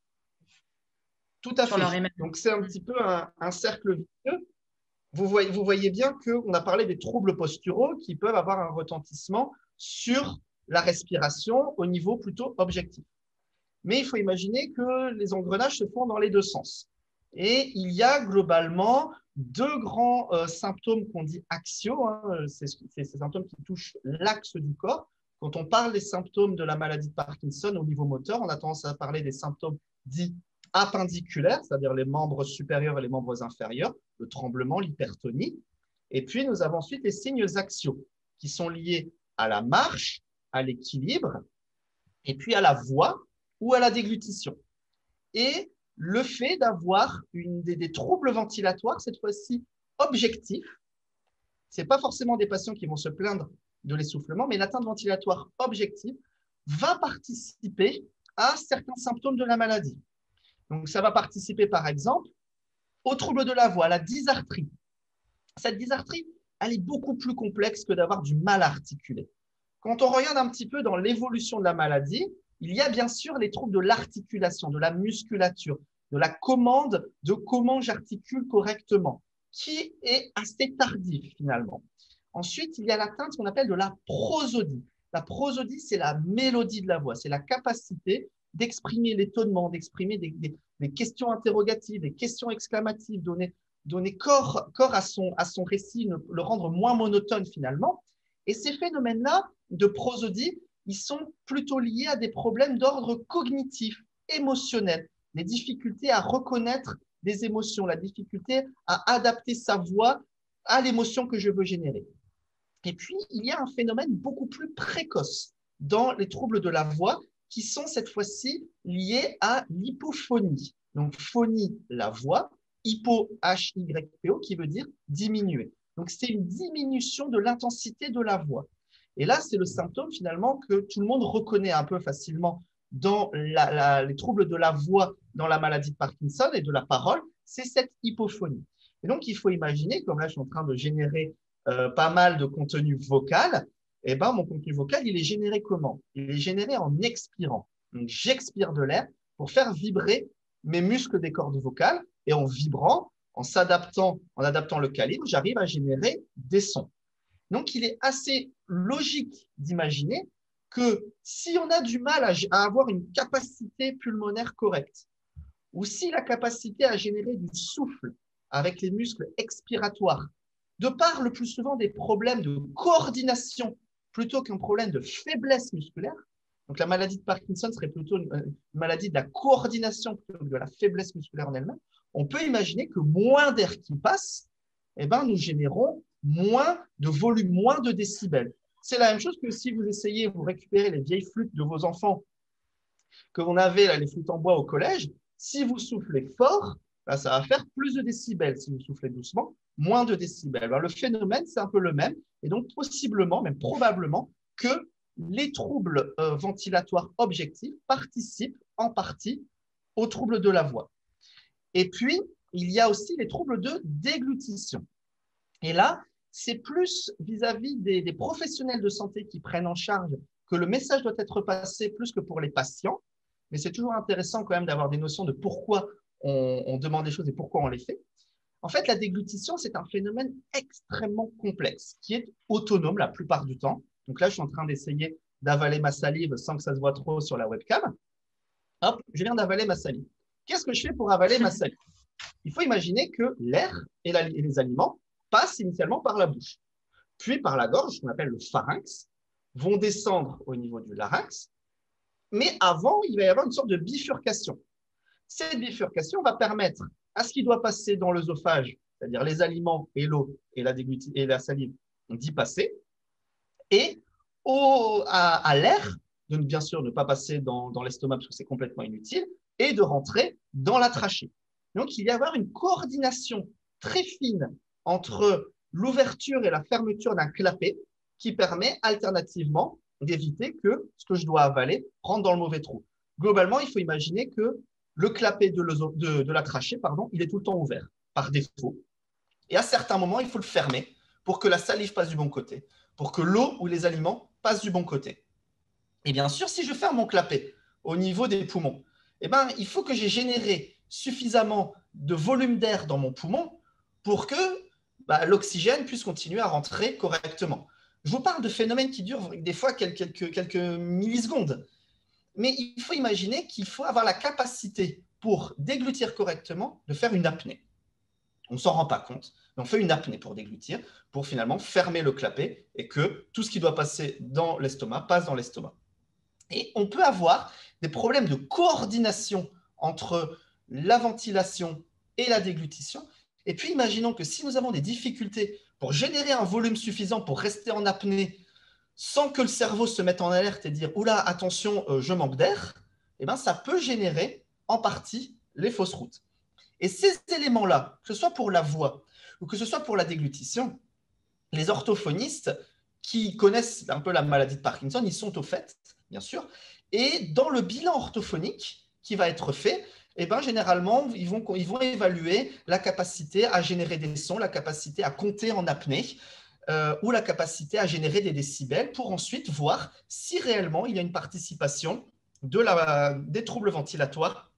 Tout à fait. Donc, c'est un petit peu un, un cercle vicieux. Vous voyez, vous voyez bien qu'on a parlé des troubles posturaux qui peuvent avoir un retentissement sur la respiration au niveau plutôt objectif. Mais il faut imaginer que les engrenages se font dans les deux sens. Et il y a globalement deux grands euh, symptômes qu'on dit axiaux. Hein, c'est ces symptômes qui touchent l'axe du corps. Quand on parle des symptômes de la maladie de Parkinson au niveau moteur, on a tendance à parler des symptômes dits appendiculaires, c'est-à-dire les membres supérieurs et les membres inférieurs, le tremblement, l'hypertonie. Et puis, nous avons ensuite les signes axiaux qui sont liés à la marche, à l'équilibre, et puis à la voix ou à la déglutition. Et le fait d'avoir des, des troubles ventilatoires, cette fois-ci objectifs, ce n'est pas forcément des patients qui vont se plaindre de l'essoufflement, mais l'atteinte ventilatoire objective va participer à certains symptômes de la maladie. Donc, ça va participer, par exemple, aux troubles de la voix, à la dysarthrie. Cette dysarthrie, elle est beaucoup plus complexe que d'avoir du mal à articuler. Quand on regarde un petit peu dans l'évolution de la maladie, il y a bien sûr les troubles de l'articulation, de la musculature, de la commande de comment j'articule correctement, qui est assez tardif finalement. Ensuite, il y a l'atteinte qu'on appelle de la prosodie. La prosodie, c'est la mélodie de la voix, c'est la capacité d'exprimer l'étonnement, d'exprimer des, des, des questions interrogatives, des questions exclamatives, donner, donner corps, corps à, son, à son récit, le rendre moins monotone finalement. Et ces phénomènes-là de prosodie, ils sont plutôt liés à des problèmes d'ordre cognitif, émotionnel, les difficultés à reconnaître des émotions, la difficulté à adapter sa voix à l'émotion que je veux générer. Et puis, il y a un phénomène beaucoup plus précoce dans les troubles de la voix qui sont cette fois-ci liés à l'hypophonie. Donc, phonie, la voix, hypo, H Y P O, qui veut dire diminuer. Donc, c'est une diminution de l'intensité de la voix. Et là, c'est le symptôme finalement que tout le monde reconnaît un peu facilement dans la, la, les troubles de la voix dans la maladie de Parkinson et de la parole, c'est cette hypophonie. Et donc, il faut imaginer, comme là, je suis en train de générer euh, pas mal de contenu vocal, et ben, mon contenu vocal, il est généré comment? Il est généré en expirant. Donc, j'expire de l'air pour faire vibrer mes muscles des cordes vocales et en vibrant, en s'adaptant, en adaptant le calibre, j'arrive à générer des sons. Donc, il est assez logique d'imaginer que si on a du mal à, à avoir une capacité pulmonaire correcte, ou si la capacité à générer du souffle avec les muscles expiratoires, de par le plus souvent des problèmes de coordination plutôt qu'un problème de faiblesse musculaire, donc la maladie de Parkinson serait plutôt une, une maladie de la coordination plutôt que de la faiblesse musculaire en elle-même, on peut imaginer que moins d'air qui passe, eh ben, nous générons moins de volume, moins de décibels. C'est la même chose que si vous essayez, vous récupérez les vieilles flûtes de vos enfants que vous avez, là, les flûtes en bois au collège, si vous soufflez fort, bah, ça va faire plus de décibels si vous soufflez doucement, moins de décibels. Alors, le phénomène, c'est un peu le même. Et donc, possiblement, même probablement, que les troubles euh, ventilatoires objectifs participent en partie aux troubles de la voix. Et puis, il y a aussi les troubles de déglutition. Et là, c'est plus vis-à-vis des, des professionnels de santé qui prennent en charge que le message doit être passé plus que pour les patients. Mais c'est toujours intéressant quand même d'avoir des notions de pourquoi on, on demande des choses et pourquoi on les fait. En fait, la déglutition, c'est un phénomène extrêmement complexe qui est autonome la plupart du temps. Donc là, je suis en train d'essayer d'avaler ma salive sans que ça se voit trop sur la webcam. Hop, je viens d'avaler ma salive. Qu'est-ce que je fais pour avaler ma salive? Il faut imaginer que l'air et, la, et les aliments passent initialement par la bouche, puis par la gorge, ce qu'on appelle le pharynx, vont descendre au niveau du larynx, mais avant, il va y avoir une sorte de bifurcation. Cette bifurcation va permettre à ce qui doit passer dans l'œsophage, c'est-à-dire les aliments et l'eau et la, et la salive, d'y passer, et au, à, à l'air, de bien sûr ne pas passer dans, dans l'estomac parce que c'est complètement inutile, et de rentrer dans la trachée. Donc, il va y avoir une coordination très fine entre l'ouverture et la fermeture d'un clapet qui permet alternativement d'éviter que ce que je dois avaler rentre dans le mauvais trou. Globalement, il faut imaginer que le clapet de, de, de la trachée, pardon, il est tout le temps ouvert par défaut. Et à certains moments, il faut le fermer pour que la salive passe du bon côté, pour que l'eau ou les aliments passent du bon côté. Et bien sûr, si je ferme mon clapet au niveau des poumons, eh ben, il faut que j'ai généré suffisamment de volume d'air dans mon poumon pour que bah, l'oxygène puisse continuer à rentrer correctement. Je vous parle de phénomènes qui durent des fois quelques, quelques, quelques millisecondes. Mais il faut imaginer qu'il faut avoir la capacité pour déglutir correctement de faire une apnée. On ne s'en rend pas compte, mais on fait une apnée pour déglutir, pour finalement fermer le clapet et que tout ce qui doit passer dans l'estomac passe dans l'estomac. Et on peut avoir des problèmes de coordination entre la ventilation et la déglutition. Et puis, imaginons que si nous avons des difficultés pour générer un volume suffisant pour rester en apnée sans que le cerveau se mette en alerte et dire « Oula, attention, euh, je manque d'air », eh ben, ça peut générer en partie les fausses routes. Et ces éléments-là, que ce soit pour la voix ou que ce soit pour la déglutition, les orthophonistes qui connaissent un peu la maladie de Parkinson, ils sont au fait, bien sûr. Et dans le bilan orthophonique qui va être fait, eh ben, généralement, ils vont, ils vont évaluer la capacité à générer des sons, la capacité à compter en apnée, euh, ou la capacité à générer des décibels pour ensuite voir si réellement il y a une participation de la, des troubles ventilatoires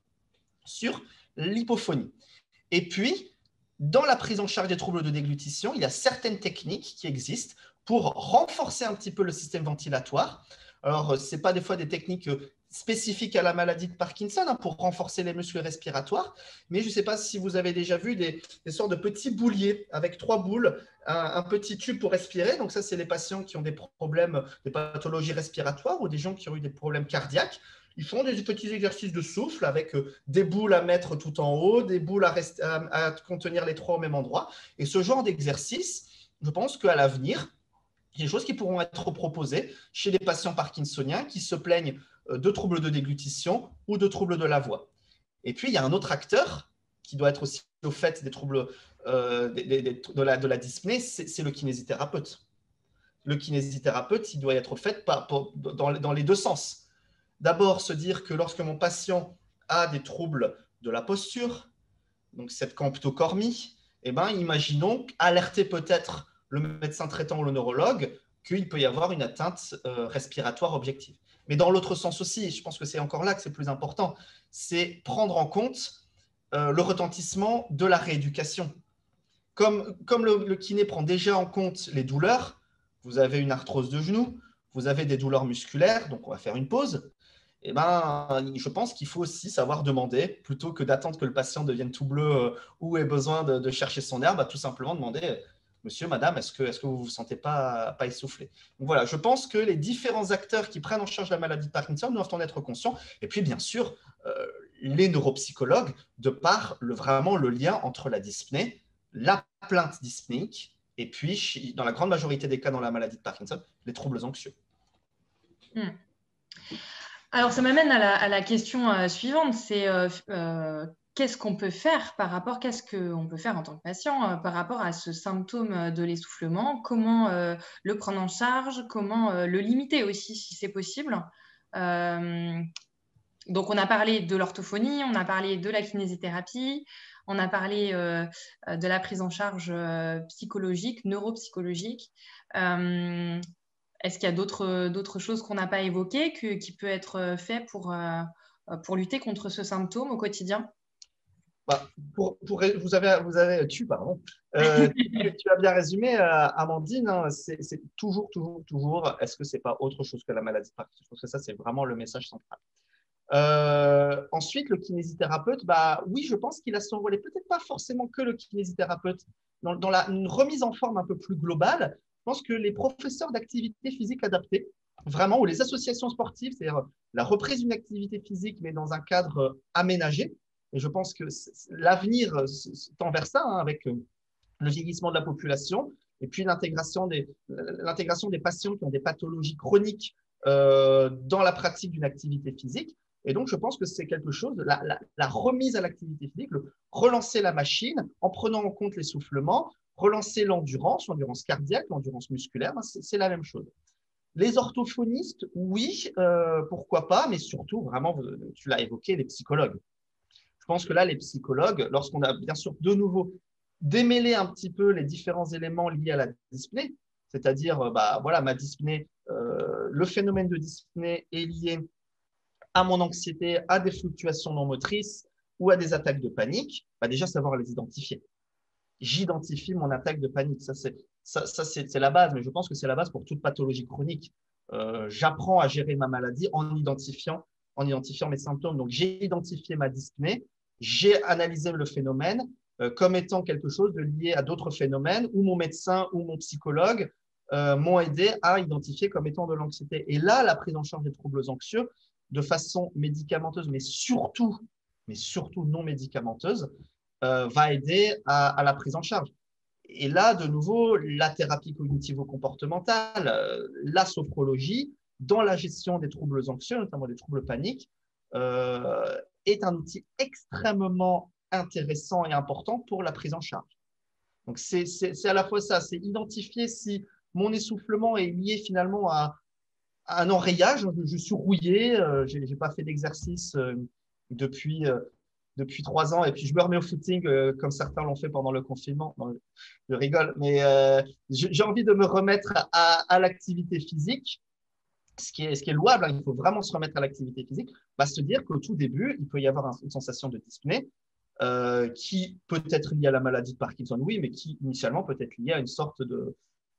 sur l'hypophonie. Et puis, dans la prise en charge des troubles de déglutition, il y a certaines techniques qui existent pour renforcer un petit peu le système ventilatoire. Alors, ce n'est pas des fois des techniques spécifiques à la maladie de Parkinson hein, pour renforcer les muscles respiratoires, mais je ne sais pas si vous avez déjà vu des, des sortes de petits bouliers avec trois boules, un, un petit tube pour respirer. Donc ça, c'est les patients qui ont des problèmes, des pathologies respiratoires ou des gens qui ont eu des problèmes cardiaques. Ils font des petits exercices de souffle avec des boules à mettre tout en haut, des boules à, rester, à, à contenir les trois au même endroit. Et ce genre d'exercice, je pense qu'à l'avenir, il y a des choses qui pourront être proposées chez des patients parkinsoniens qui se plaignent de troubles de déglutition ou de troubles de la voix. Et puis, il y a un autre acteur qui doit être aussi au fait des troubles euh, des, des, de, la, de la dyspnée, c'est le kinésithérapeute. Le kinésithérapeute, il doit être au fait par, par, dans, dans les deux sens. D'abord, se dire que lorsque mon patient a des troubles de la posture, donc cette camptocormie, eh ben, imaginons alerter peut-être le médecin traitant ou le neurologue qu'il peut y avoir une atteinte euh, respiratoire objective. Mais dans l'autre sens aussi, et je pense que c'est encore là que c'est plus important, c'est prendre en compte euh, le retentissement de la rééducation. Comme, comme le, le kiné prend déjà en compte les douleurs, vous avez une arthrose de genou, vous avez des douleurs musculaires, donc on va faire une pause. Eh ben, je pense qu'il faut aussi savoir demander, plutôt que d'attendre que le patient devienne tout bleu euh, ou ait besoin de, de chercher son air, bah, tout simplement demander « Monsieur, madame, est-ce que, est-ce que vous ne vous sentez pas, pas essoufflé ?» Donc voilà, je pense que les différents acteurs qui prennent en charge la maladie de Parkinson doivent en être conscients. Et puis, bien sûr, euh, les neuropsychologues, de par le, vraiment le lien entre la dyspnée, la plainte dyspnéique, et puis, dans la grande majorité des cas dans la maladie de Parkinson, les troubles anxieux. Hmm. Alors, ça m'amène à la, à la question euh, suivante, c'est euh, euh, qu'est-ce qu'on peut faire par rapport, qu'est-ce qu'on peut faire en tant que patient euh, par rapport à ce symptôme de l'essoufflement? Comment euh, le prendre en charge? Comment euh, le limiter aussi, si c'est possible? Euh, donc, on a parlé de l'orthophonie, on a parlé de la kinésithérapie, on a parlé euh, de la prise en charge euh, psychologique, neuropsychologique. Euh, Est-ce qu'il y a d'autres d'autres choses qu'on n'a pas évoquées que, qui peut être fait pour, euh, pour lutter contre ce symptôme au quotidien? Bah, pour, pour, vous avez, vous avez, tu, pardon, euh, tu, tu as bien résumé, euh, Amandine, hein, c'est c'est toujours, toujours, toujours, est-ce que c'est pas autre chose que la maladie de Parkinson? Je pense que ça, c'est vraiment le message central. Euh, ensuite, le kinésithérapeute, bah, oui, je pense qu'il a son rôle, et peut-être pas forcément que le kinésithérapeute, dans, dans la, une remise en forme un peu plus globale. Je pense que les professeurs d'activité physique adaptée, vraiment, ou les associations sportives, c'est-à-dire la reprise d'une activité physique, mais dans un cadre aménagé. Et je pense que l'avenir tend vers ça, hein, avec le vieillissement de la population et puis l'intégration des, l'intégration des patients qui ont des pathologies chroniques euh, dans la pratique d'une activité physique. Et donc, je pense que c'est quelque chose, la, la, la remise à l'activité physique, le, relancer la machine en prenant en compte l'essoufflement, relancer l'endurance, l'endurance cardiaque, l'endurance musculaire, c'est la même chose. Les orthophonistes, oui, euh, pourquoi pas, mais surtout, vraiment, tu l'as évoqué, les psychologues. Je pense que là, les psychologues, lorsqu'on a bien sûr de nouveau démêlé un petit peu les différents éléments liés à la dyspnée, c'est-à-dire, bah, voilà, ma dyspnée, euh, le phénomène de dyspnée est lié à mon anxiété, à des fluctuations non motrices ou à des attaques de panique, bah, déjà savoir les identifier. J'identifie mon attaque de panique. Ça, c'est ça, ça, c'est la base, mais je pense que c'est la base pour toute pathologie chronique. Euh, J'apprends à gérer ma maladie en identifiant, en identifiant mes symptômes. Donc, j'ai identifié ma dyspnée, j'ai analysé le phénomène euh, comme étant quelque chose de lié à d'autres phénomènes, où mon médecin ou mon psychologue euh, m'ont aidé à identifier comme étant de l'anxiété. Et là, la prise en charge des troubles anxieux, de façon médicamenteuse, mais surtout, mais surtout non médicamenteuse, euh, va aider à, à la prise en charge. Et là, de nouveau, la thérapie cognitivo-comportementale, euh, la sophrologie, dans la gestion des troubles anxieux, notamment des troubles paniques, euh, est un outil extrêmement intéressant et important pour la prise en charge. Donc, c'est à la fois ça, c'est identifier si mon essoufflement est lié finalement à, à un enrayage. Je, je suis rouillé, euh, je n'ai pas fait d'exercice euh, depuis… Euh, depuis trois ans, et puis je me remets au footing euh, comme certains l'ont fait pendant le confinement. Non, je rigole, mais euh, j'ai envie de me remettre à, à l'activité physique, ce qui est, ce qui est louable, hein, il faut vraiment se remettre à l'activité physique, bah, se dire qu'au tout début, il peut y avoir un, une sensation de dyspnée euh, qui peut être liée à la maladie de Parkinson, oui, mais qui initialement peut être liée à une sorte de,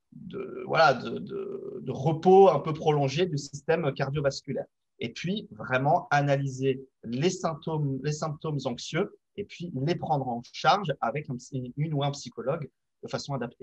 de, voilà, de, de, de repos un peu prolongé du système cardiovasculaire. Et puis, vraiment analyser les symptômes, les symptômes anxieux et puis les prendre en charge avec un, une ou un psychologue de façon adaptée.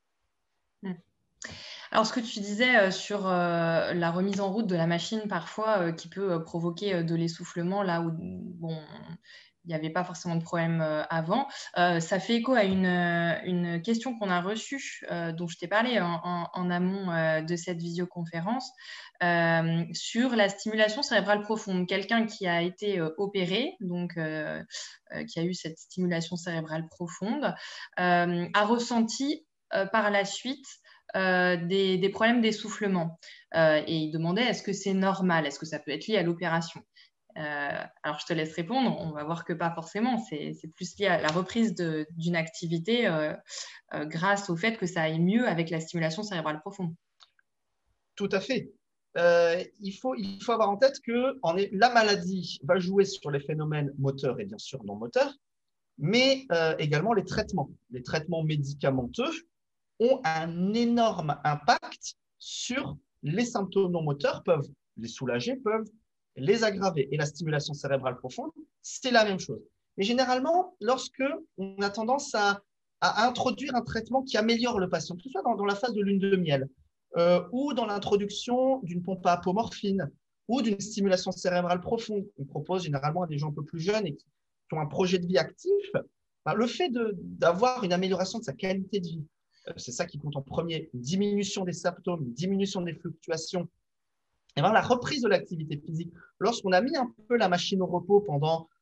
Alors, ce que tu disais euh, sur euh, la remise en route de la machine, parfois, euh, qui peut euh, provoquer euh, de l'essoufflement, là où bon, il n'y avait pas forcément de problème euh, avant, euh, ça fait écho à une, une question qu'on a reçue, euh, dont je t'ai parlé en, en, en amont euh, de cette visioconférence, euh, sur la stimulation cérébrale profonde. Quelqu'un qui a été euh, opéré, donc euh, euh, qui a eu cette stimulation cérébrale profonde, euh, a ressenti euh, par la suite Euh, des, des problèmes d'essoufflement. Euh, et il demandait est-ce que c'est normal, est-ce que ça peut être lié à l'opération. Euh, alors je te laisse répondre, on va voir que pas forcément, c'est plus lié à la reprise d'une activité euh, euh, grâce au fait que ça aille mieux avec la stimulation cérébrale profonde. Tout à fait. Euh, il, faut, il faut avoir en tête que en est, la maladie va jouer sur les phénomènes moteurs et bien sûr non moteurs, mais euh, également les traitements. Les traitements médicamenteux ont un énorme impact sur les symptômes non moteurs, peuvent les soulager, peuvent les aggraver. Et la stimulation cérébrale profonde, c'est la même chose. Mais généralement, lorsque on a tendance à, à introduire un traitement qui améliore le patient, que ce soit dans, dans la phase de lune de miel, euh, ou dans l'introduction d'une pompe à apomorphine, ou d'une stimulation cérébrale profonde, qu'on propose généralement à des gens un peu plus jeunes et qui, qui ont un projet de vie actif, ben, le fait d'avoir une amélioration de sa qualité de vie, c'est ça qui compte en premier, une diminution des symptômes, une diminution des fluctuations. Et bien, la reprise de l'activité physique, lorsqu'on a mis un peu la machine au repos pendant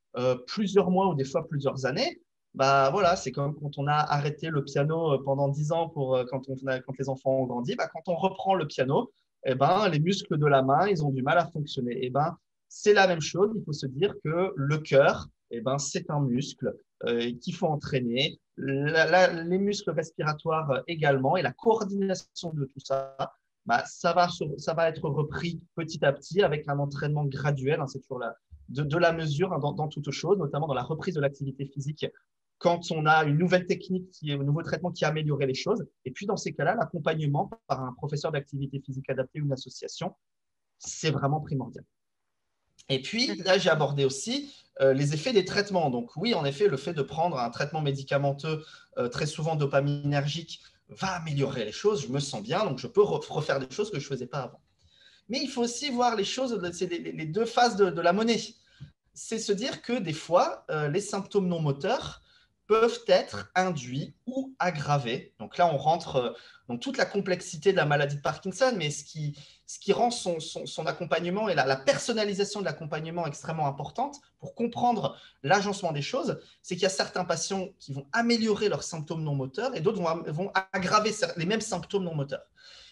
euh, plusieurs mois ou des fois plusieurs années, bah voilà, c'est comme quand on a arrêté le piano pendant dix ans pour, euh, quand, on a, quand les enfants ont grandi, bah, quand on reprend le piano, eh ben, les muscles de la main, ils ont du mal à fonctionner. Eh ben, c'est la même chose, il faut se dire que le cœur, eh ben, c'est un muscle euh, qu'il faut entraîner, la, la, les muscles respiratoires également, et la coordination de tout ça, bah, ça, va, ça va être repris petit à petit avec un entraînement graduel, hein, c'est toujours la, de, de la mesure hein, dans, dans toute chose, notamment dans la reprise de l'activité physique quand on a une nouvelle technique, qui est, un nouveau traitement qui a amélioré les choses. Et puis, dans ces cas-là, l'accompagnement par un professeur d'activité physique adaptée ou une association, c'est vraiment primordial. Et puis, là, j'ai abordé aussi euh, les effets des traitements. Donc, oui, en effet, le fait de prendre un traitement médicamenteux, euh, très souvent dopaminergique, va améliorer les choses. Je me sens bien, donc je peux refaire des choses que je ne faisais pas avant. Mais il faut aussi voir les choses, c'est les, les deux faces de, de la monnaie. C'est se dire que des fois, euh, les symptômes non moteurs peuvent être induits ou aggravés. Donc là, on rentre euh, dans toute la complexité de la maladie de Parkinson, mais ce qui, ce qui rend son, son, son accompagnement et la, la personnalisation de l'accompagnement extrêmement importante pour comprendre l'agencement des choses, c'est qu'il y a certains patients qui vont améliorer leurs symptômes non moteurs et d'autres vont, vont aggraver les mêmes symptômes non moteurs.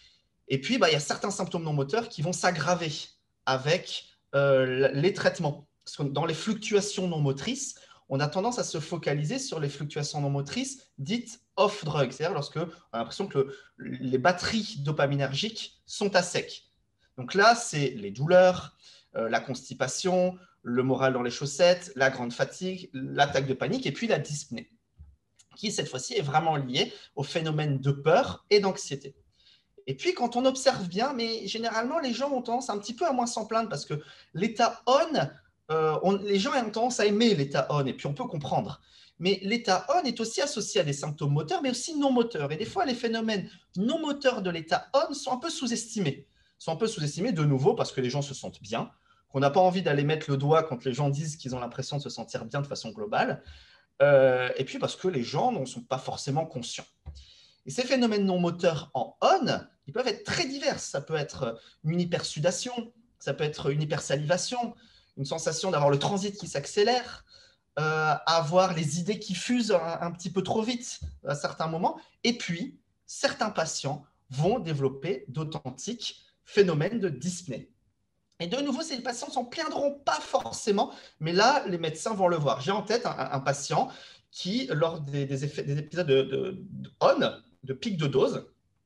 Et puis, bah, il y a certains symptômes non moteurs qui vont s'aggraver avec euh, les traitements. Parce que dans les fluctuations non motrices, on a tendance à se focaliser sur les fluctuations non motrices dites off-drug, c'est-à-dire lorsque on a l'impression que le, les batteries dopaminergiques sont à sec. Donc là, c'est les douleurs, euh, la constipation, le moral dans les chaussettes, la grande fatigue, l'attaque de panique et puis la dyspnée, qui cette fois-ci est vraiment liée au phénomène de peur et d'anxiété. Et puis, quand on observe bien, mais généralement, les gens ont tendance un petit peu à moins s'en plaindre parce que l'état on, euh, on, les gens ont tendance à aimer l'état on, et puis on peut comprendre. Mais l'état on est aussi associé à des symptômes moteurs, mais aussi non moteurs. Et des fois, les phénomènes non moteurs de l'état on sont un peu sous-estimés. sont un peu sous-estimés de nouveau parce que les gens se sentent bien, qu'on n'a pas envie d'aller mettre le doigt quand les gens disent qu'ils ont l'impression de se sentir bien de façon globale, euh, et puis parce que les gens n'en sont pas forcément conscients. Et ces phénomènes non moteurs en on, ils peuvent être très divers. Ça peut être une hypersudation, ça peut être une hypersalivation, une sensation d'avoir le transit qui s'accélère, euh, avoir les idées qui fusent un, un petit peu trop vite à certains moments. Et puis, certains patients vont développer d'authentiques phénomènes de dyspnée. Et de nouveau, ces patients ne s'en plaindront pas forcément, mais là, les médecins vont le voir. J'ai en tête un, un patient qui, lors des, des, effets, des épisodes de, de, de on, de pic de dose,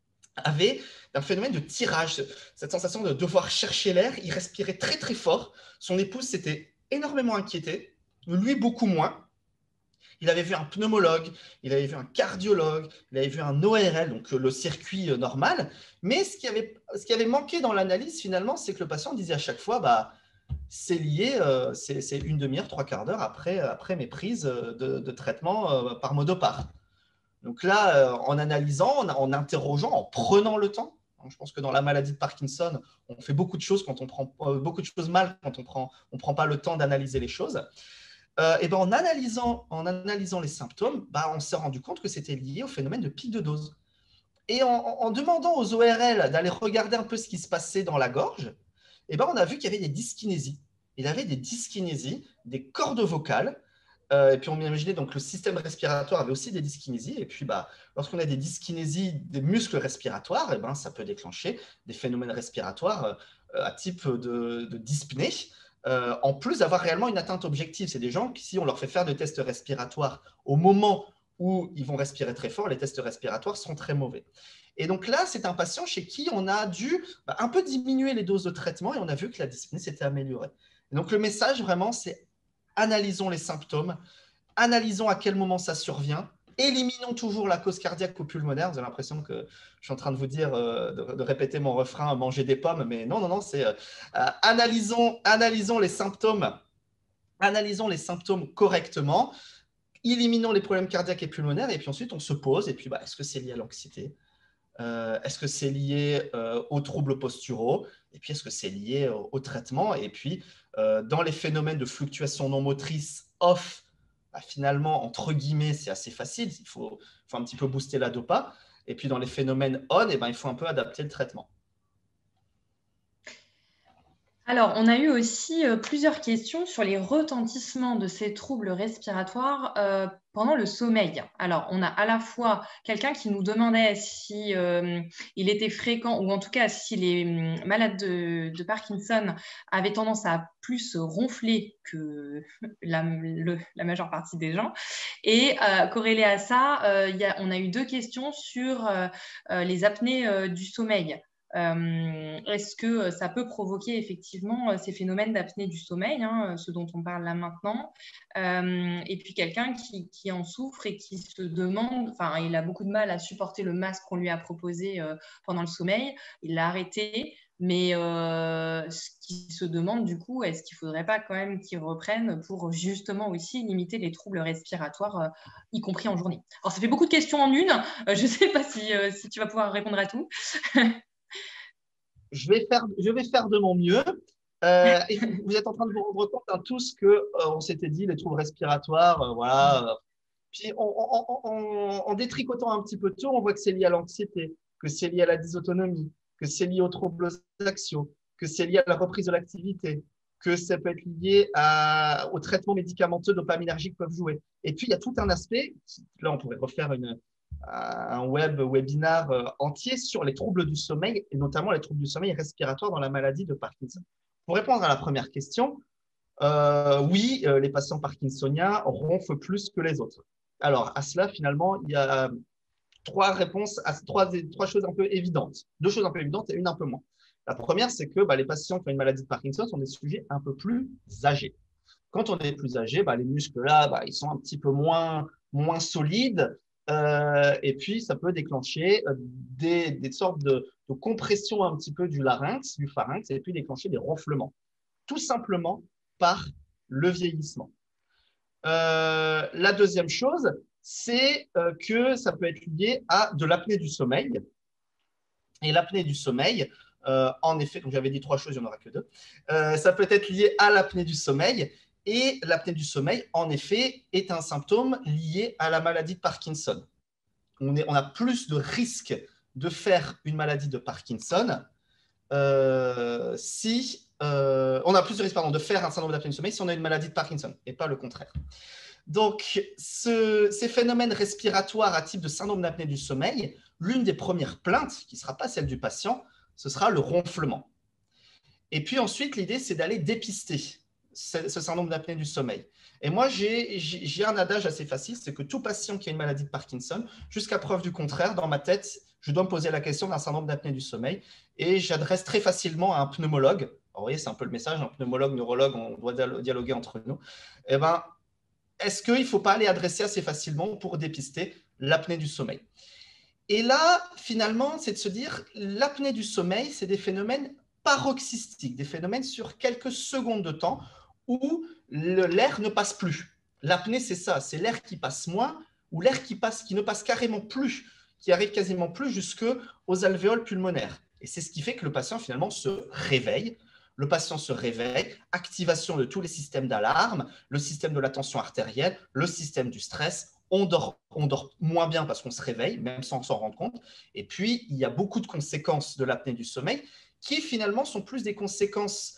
avait un phénomène de tirage, cette sensation de devoir chercher l'air. Il respirait très très fort. Son épouse s'était énormément inquiétée, lui beaucoup moins. Il avait vu un pneumologue, il avait vu un cardiologue, il avait vu un O R L, donc le circuit normal. Mais ce qui avait, ce qui avait manqué dans l'analyse finalement, c'est que le patient disait à chaque fois, bah, c'est lié, euh, c'est, c'est une demi-heure, trois quarts d'heure après, après mes prises de, de traitement euh, par Modopar. Donc là, euh, en analysant, en, en interrogeant, en prenant le temps, hein, je pense que dans la maladie de Parkinson, on fait beaucoup de choses quand on prend euh, beaucoup de choses mal quand on prend, on prend pas le temps d'analyser les choses. Euh, et ben en analysant, en analysant les symptômes, bah, on s'est rendu compte que c'était lié au phénomène de pic de dose. Et en, en demandant aux O R L d'aller regarder un peu ce qui se passait dans la gorge, et ben on a vu qu'il y avait des dyskinésies. Il avait des dyskinésies, des cordes vocales. Euh, et puis on imaginait donc le système respiratoire avait aussi des dyskinésies. Et puis bah, lorsqu'on a des dyskinésies des muscles respiratoires, et ben, ça peut déclencher des phénomènes respiratoires euh, à type de, de dyspnée. Euh, en plus d'avoir réellement une atteinte objective. C'est des gens qui, si on leur fait faire des tests respiratoires au moment où ils vont respirer très fort, les tests respiratoires sont très mauvais. Et donc là, c'est un patient chez qui on a dû bah, un peu diminuer les doses de traitement et on a vu que la dyspnée s'était améliorée. Et donc le message vraiment, c'est analysons les symptômes, analysons à quel moment ça survient, éliminons toujours la cause cardiaque ou pulmonaire. Vous avez l'impression que je suis en train de vous dire, euh, de, de répéter mon refrain, manger des pommes, mais non, non, non, c'est euh, analysons, analysons les symptômes, analysons les symptômes correctement, éliminons les problèmes cardiaques et pulmonaires, et puis ensuite on se pose, et puis bah, est-ce que c'est lié à l'anxiété? Euh, est-ce que c'est lié euh, aux troubles posturaux? Et puis, est-ce que c'est lié au, au traitement? Et puis, euh, dans les phénomènes de fluctuation non motrice off, bah, finalement, entre guillemets, c'est assez facile. Il faut, faut un petit peu booster la dopa. Et puis, dans les phénomènes on, eh ben, il faut un peu adapter le traitement. Alors, on a eu aussi euh, plusieurs questions sur les retentissements de ces troubles respiratoires euh, pendant le sommeil. Alors, on a à la fois quelqu'un qui nous demandait si euh, il était fréquent, ou en tout cas si les hum, malades de, de Parkinson avaient tendance à plus ronfler que la, le- la majeure partie des gens. Et euh, corrélé à ça, euh, il y a- on a eu deux questions sur euh, euh, les apnées euh, du sommeil. Euh, est-ce que euh, ça peut provoquer effectivement euh, ces phénomènes d'apnée du sommeil, hein, ce dont on parle là maintenant. Euh, et puis quelqu'un qui, qui en souffre et qui se demande, enfin, il a beaucoup de mal à supporter le masque qu'on lui a proposé euh, pendant le sommeil, il l'a arrêté, mais euh, ce qui se demande du coup, est-ce qu'il ne faudrait pas quand même qu'il reprenne pour justement aussi limiter les troubles respiratoires, euh, y compris en journée. Alors ça fait beaucoup de questions en une, euh, je ne sais pas si, euh, si tu vas pouvoir répondre à tout. Je vais faire, je vais faire de mon mieux. Euh, et vous, vous êtes en train de vous rendre compte, hein, tous que euh, on s'était dit les troubles respiratoires, euh, voilà. euh. Puis en, en, en, en détricotant un petit peu tout, on voit que c'est lié à l'anxiété, que c'est lié à la dysautonomie, que c'est lié aux troubles axiaux, que c'est lié à la reprise de l'activité, que ça peut être lié à, aux traitements médicamenteux dopaminergiques peuvent jouer. Et puis il y a tout un aspect, là on pourrait refaire une, un web webinar euh, entier sur les troubles du sommeil et notamment les troubles du sommeil respiratoires dans la maladie de Parkinson. Pour répondre à la première question, euh, oui, euh, les patients parkinsoniens ronflent plus que les autres. Alors, à cela, finalement, il y a trois réponses, à trois, trois choses un peu évidentes. Deux choses un peu évidentes et une un peu moins. La première, c'est que bah, les patients qui ont une maladie de Parkinson sont des sujets un peu plus âgés. Quand on est plus âgé, bah, les muscles là, bah, ils sont un petit peu moins, moins solides. Euh, et puis, ça peut déclencher euh, des, des sortes de, de compression un petit peu du larynx, du pharynx, et puis déclencher des ronflements. Tout simplement par le vieillissement. Euh, la deuxième chose, c'est euh, que ça peut être lié à de l'apnée du sommeil. Et l'apnée du sommeil, euh, en effet, donc j'avais dit trois choses, il n'y en aura que deux. Euh, ça peut être lié à l'apnée du sommeil. Et l'apnée du sommeil, en effet, est un symptôme lié à la maladie de Parkinson. On, est, on a plus de risques de faire une maladie de Parkinson euh, si euh, on a plus de risques pardon, de faire un syndrome d'apnée du sommeil si on a une maladie de Parkinson et pas le contraire. Donc, ce, ces phénomènes respiratoires à type de syndrome d'apnée du sommeil, l'une des premières plaintes, qui ne sera pas celle du patient, ce sera le ronflement. Et puis ensuite, l'idée, c'est d'aller dépister ce, ce syndrome d'apnée du sommeil. Et moi, j'ai, j'ai un adage assez facile, c'est que tout patient qui a une maladie de Parkinson, jusqu'à preuve du contraire, dans ma tête, je dois me poser la question d'un syndrome d'apnée du sommeil et j'adresse très facilement à un pneumologue. Alors, vous voyez, c'est un peu le message, un pneumologue, neurologue, on doit dialoguer entre nous. Eh ben, est-ce qu'il ne faut pas aller adresser assez facilement pour dépister l'apnée du sommeil? Et là, finalement, c'est de se dire, l'apnée du sommeil, c'est des phénomènes paroxystiques, des phénomènes sur quelques secondes de temps où l'air ne passe plus. L'apnée, c'est ça, c'est l'air qui passe moins ou l'air qui, passe, qui ne passe carrément plus, qui arrive quasiment plus jusqu'aux alvéoles pulmonaires. Et c'est ce qui fait que le patient, finalement, se réveille. Le patient se réveille, activation de tous les systèmes d'alarme, le système de la tension artérielle, le système du stress. On dort, on dort moins bien parce qu'on se réveille, même sans s'en rendre compte. Et puis, il y a beaucoup de conséquences de l'apnée du sommeil qui, finalement, sont plus des conséquences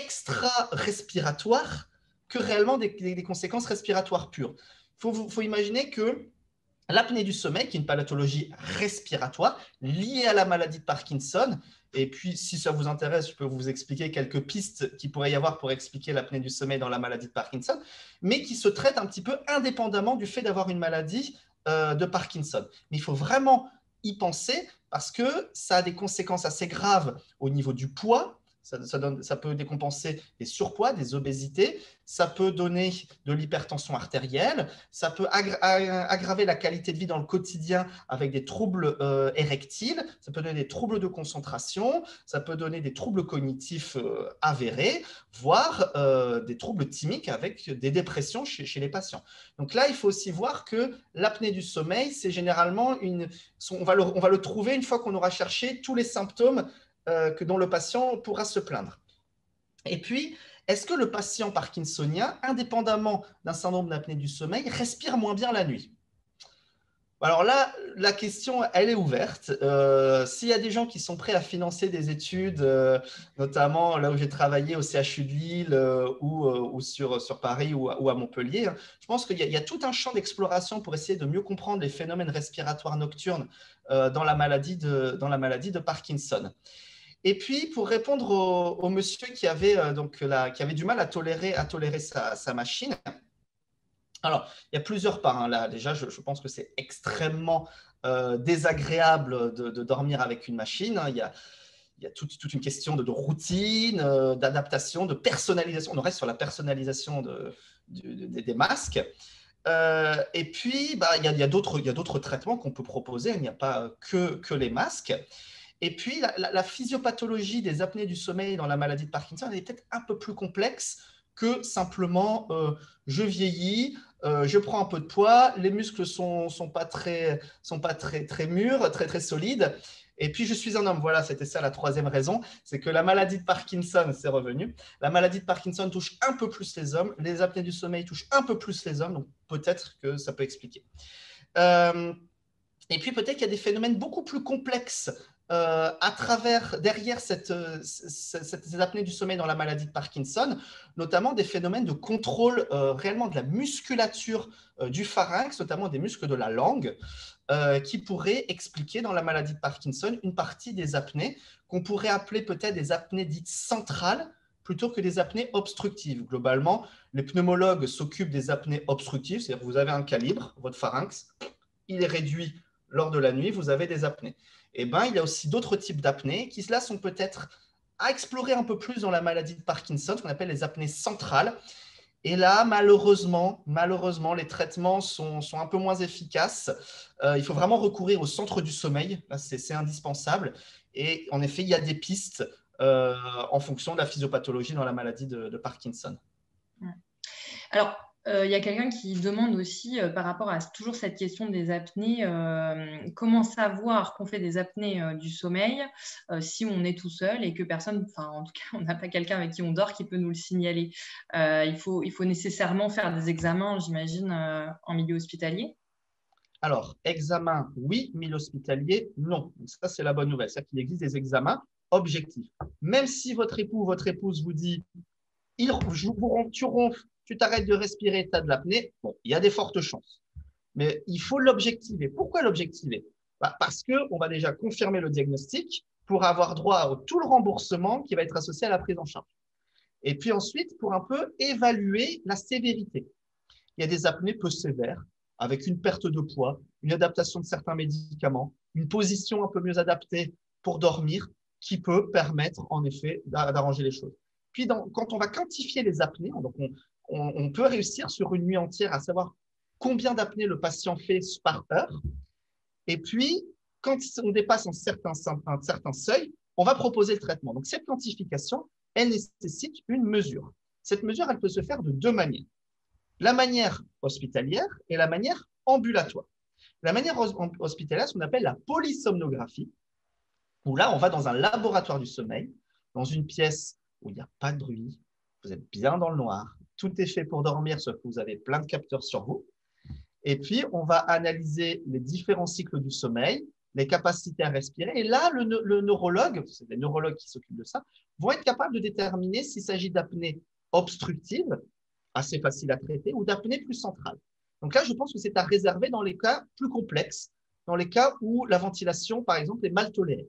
extra-respiratoires que réellement des, des, des conséquences respiratoires pures. Il faut, faut imaginer que l'apnée du sommeil, qui est une pathologie respiratoire liée à la maladie de Parkinson, et puis si ça vous intéresse, je peux vous expliquer quelques pistes qu'il pourrait y avoir pour expliquer l'apnée du sommeil dans la maladie de Parkinson, mais qui se traite un petit peu indépendamment du fait d'avoir une maladie euh, de Parkinson. Mais il faut vraiment y penser parce que ça a des conséquences assez graves au niveau du poids. Ça, ça, donne, ça peut décompenser des surpoids, des obésités, ça peut donner de l'hypertension artérielle, ça peut aggra aggraver la qualité de vie dans le quotidien avec des troubles euh, érectiles, ça peut donner des troubles de concentration, ça peut donner des troubles cognitifs euh, avérés, voire euh, des troubles thymiques avec des dépressions chez, chez les patients. Donc là, il faut aussi voir que l'apnée du sommeil, c'est généralement une... On va, le, on va le trouver une fois qu'on aura cherché tous les symptômes euh, que dont le patient pourra se plaindre. Et puis, est-ce que le patient parkinsonien, indépendamment d'un syndrome d'apnée du sommeil, respire moins bien la nuit? Alors là, la question, elle est ouverte. Euh, s'il y a des gens qui sont prêts à financer des études, euh, notamment là où j'ai travaillé au C H U de Lille euh, ou, euh, ou sur, sur Paris ou, ou à Montpellier, hein, je pense qu'il y, y a tout un champ d'exploration pour essayer de mieux comprendre les phénomènes respiratoires nocturnes euh, dans, la maladie de, dans la maladie de Parkinson. Et puis, pour répondre au, au monsieur qui avait, euh, donc, la, qui avait du mal à tolérer, à tolérer sa, sa machine, alors, il y a plusieurs parts. Hein, là, déjà, je, je pense que c'est extrêmement euh, désagréable de, de, dormir avec une machine. Hein. Il y a, il y a toute, toute une question de, de routine, euh, d'adaptation, de personnalisation. On reste sur la personnalisation de, de, de, des masques. Euh, et puis, bah, il y a, il y a d'autres traitements qu'on peut proposer. Il n'y a pas que, que les masques. Et puis, la, la, la physiopathologie des apnées du sommeil dans la maladie de Parkinson elle est peut-être un peu plus complexe que simplement euh, je vieillis, euh, je prends un peu de poids, les muscles sont, sont pas très, sont pas très, très mûrs, très, très solides. Et puis, je suis un homme. Voilà, c'était ça la troisième raison. C'est que la maladie de Parkinson, c'est revenu. La maladie de Parkinson touche un peu plus les hommes. Les apnées du sommeil touchent un peu plus les hommes. Donc, peut-être que ça peut expliquer. Euh, et puis, peut-être qu'il y a des phénomènes beaucoup plus complexes euh, à travers, derrière cette, cette, cette apnée du sommeil dans la maladie de Parkinson, notamment des phénomènes de contrôle euh, réellement de la musculature euh, du pharynx, notamment des muscles de la langue, euh, qui pourraient expliquer dans la maladie de Parkinson une partie des apnées qu'on pourrait appeler peut-être des apnées dites centrales plutôt que des apnées obstructives. Globalement, les pneumologues s'occupent des apnées obstructives, c'est-à-dire que vous avez un calibre, votre pharynx, il est réduit lors de la nuit, vous avez des apnées. Eh ben, il y a aussi d'autres types d'apnées qui, là, sont peut-être à explorer un peu plus dans la maladie de Parkinson, ce qu'on appelle les apnées centrales. Et là, malheureusement, malheureusement les traitements sont, sont un peu moins efficaces. Euh, il faut vraiment recourir au centre du sommeil. Là, c'est indispensable. Et en effet, il y a des pistes euh, en fonction de la physiopathologie dans la maladie de, de Parkinson. Alors, euh, il y a quelqu'un qui demande aussi euh, par rapport à toujours cette question des apnées, euh, comment savoir qu'on fait des apnées euh, du sommeil euh, si on est tout seul et que personne, enfin en tout cas on n'a pas quelqu'un avec qui on dort qui peut nous le signaler. Euh, il faut, il faut nécessairement faire des examens, j'imagine, euh, en milieu hospitalier. Alors, examen, oui, milieu hospitalier, non. Donc ça, c'est la bonne nouvelle. C'est-à-dire qu'il existe des examens objectifs. Même si votre époux ou votre épouse vous dit il, tu ronfles, tu t'arrêtes de respirer, tu as de l'apnée, bon, il y a des fortes chances. Mais il faut l'objectiver. Pourquoi l'objectiver? Bah, parce qu'on va déjà confirmer le diagnostic pour avoir droit à tout le remboursement qui va être associé à la prise en charge. Et puis ensuite, pour un peu évaluer la sévérité. Il y a des apnées peu sévères, avec une perte de poids, une adaptation de certains médicaments, une position un peu mieux adaptée pour dormir, qui peut permettre en effet d'arranger les choses. Puis, dans, quand on va quantifier les apnées, donc on, on, on peut réussir sur une nuit entière à savoir combien d'apnées le patient fait par heure. Et puis, quand on dépasse un certain, un certain seuil, on va proposer le traitement. Donc, cette quantification, elle nécessite une mesure. Cette mesure, elle peut se faire de deux manières. La manière hospitalière et la manière ambulatoire. La manière hospitalière, c'est ce qu'on appelle la polysomnographie, où là, on va dans un laboratoire du sommeil, dans une pièce où il n'y a pas de bruit, vous êtes bien dans le noir, tout est fait pour dormir, sauf que vous avez plein de capteurs sur vous. Et puis, on va analyser les différents cycles du sommeil, les capacités à respirer. Et là, le, le neurologue, c'est les neurologues qui s'occupent de ça, vont être capables de déterminer s'il s'agit d'apnée obstructive, assez facile à traiter, ou d'apnée plus centrale. Donc là, je pense que c'est à réserver dans les cas plus complexes, dans les cas où la ventilation, par exemple, est mal tolérée.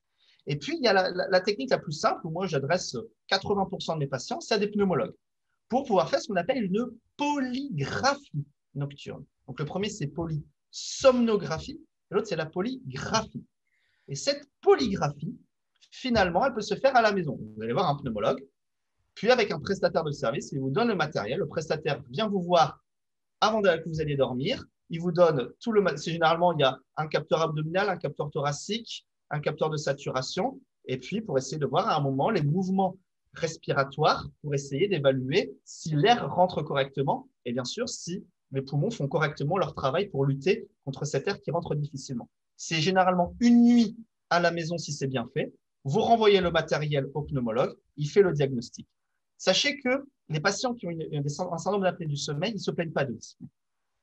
Et puis, il y a la, la, la technique la plus simple, où moi, j'adresse quatre-vingts pour cent de mes patients, c'est à des pneumologues, pour pouvoir faire ce qu'on appelle une polygraphie nocturne. Donc, le premier, c'est polysomnographie, et l'autre, c'est la polygraphie. Et cette polygraphie, finalement, elle peut se faire à la maison. Vous allez voir un pneumologue, puis avec un prestataire de service, il vous donne le matériel. Le prestataire vient vous voir avant que vous alliez dormir. Il vous donne tout le matériel. Généralement, il y a un capteur abdominal, un capteur thoracique, un capteur de saturation. Et puis, pour essayer de voir à un moment les mouvements respiratoires, pour essayer d'évaluer si l'air rentre correctement et bien sûr, si les poumons font correctement leur travail pour lutter contre cet air qui rentre difficilement. C'est généralement une nuit à la maison si c'est bien fait. Vous renvoyez le matériel au pneumologue, il fait le diagnostic. Sachez que les patients qui ont une, un syndrome d'apnée du sommeil, ils ne se plaignent pas de dyspnée.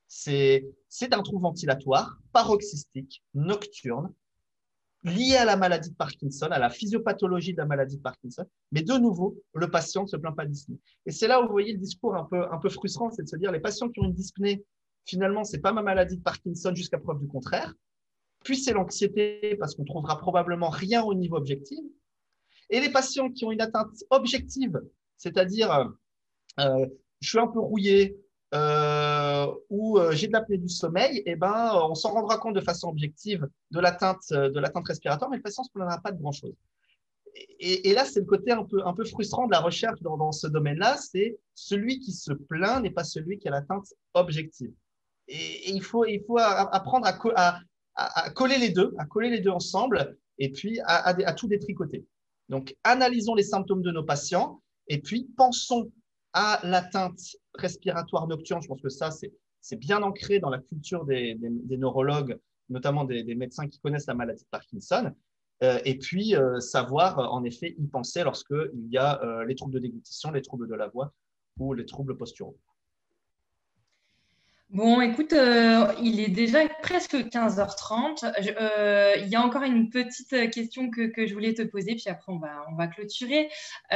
C'est un trouble ventilatoire paroxystique, nocturne, lié à la maladie de Parkinson, à la physiopathologie de la maladie de Parkinson. Mais de nouveau, le patient ne se plaint pas de dyspnée. Et c'est là où vous voyez le discours un peu, un peu frustrant, c'est de se dire les patients qui ont une dyspnée, finalement, ce n'est pas ma maladie de Parkinson jusqu'à preuve du contraire. Puis c'est l'anxiété parce qu'on trouvera probablement rien au niveau objectif. Et les patients qui ont une atteinte objective, c'est-à-dire euh, je suis un peu rouillé euh, ou euh, j'ai de l'apnée du sommeil, eh ben, on s'en rendra compte de façon objective de l'atteinte de l'atteinte respiratoire, mais le patient ne se plaindra pas de grand-chose. Et, et là, c'est le côté un peu, un peu frustrant de la recherche dans, dans ce domaine-là, c'est celui qui se plaint n'est pas celui qui a l'atteinte objective. Et, et il faut, il faut apprendre à, à, à, à coller les deux, à coller les deux ensemble, et puis à, à, à tout détricoter. Donc, analysons les symptômes de nos patients, et puis pensons à l'atteinte respiratoire nocturne. Je pense que ça, c'est bien ancré dans la culture des, des, des neurologues, notamment des, des médecins qui connaissent la maladie de Parkinson. Euh, et puis, euh, savoir, euh, en effet, y penser lorsqu'il y a euh, les troubles de déglutition, les troubles de la voix ou les troubles posturaux. Bon, écoute, euh, il est déjà presque quinze heures trente. Je, euh, il y a encore une petite question que, que je voulais te poser, puis après, on va, on va clôturer.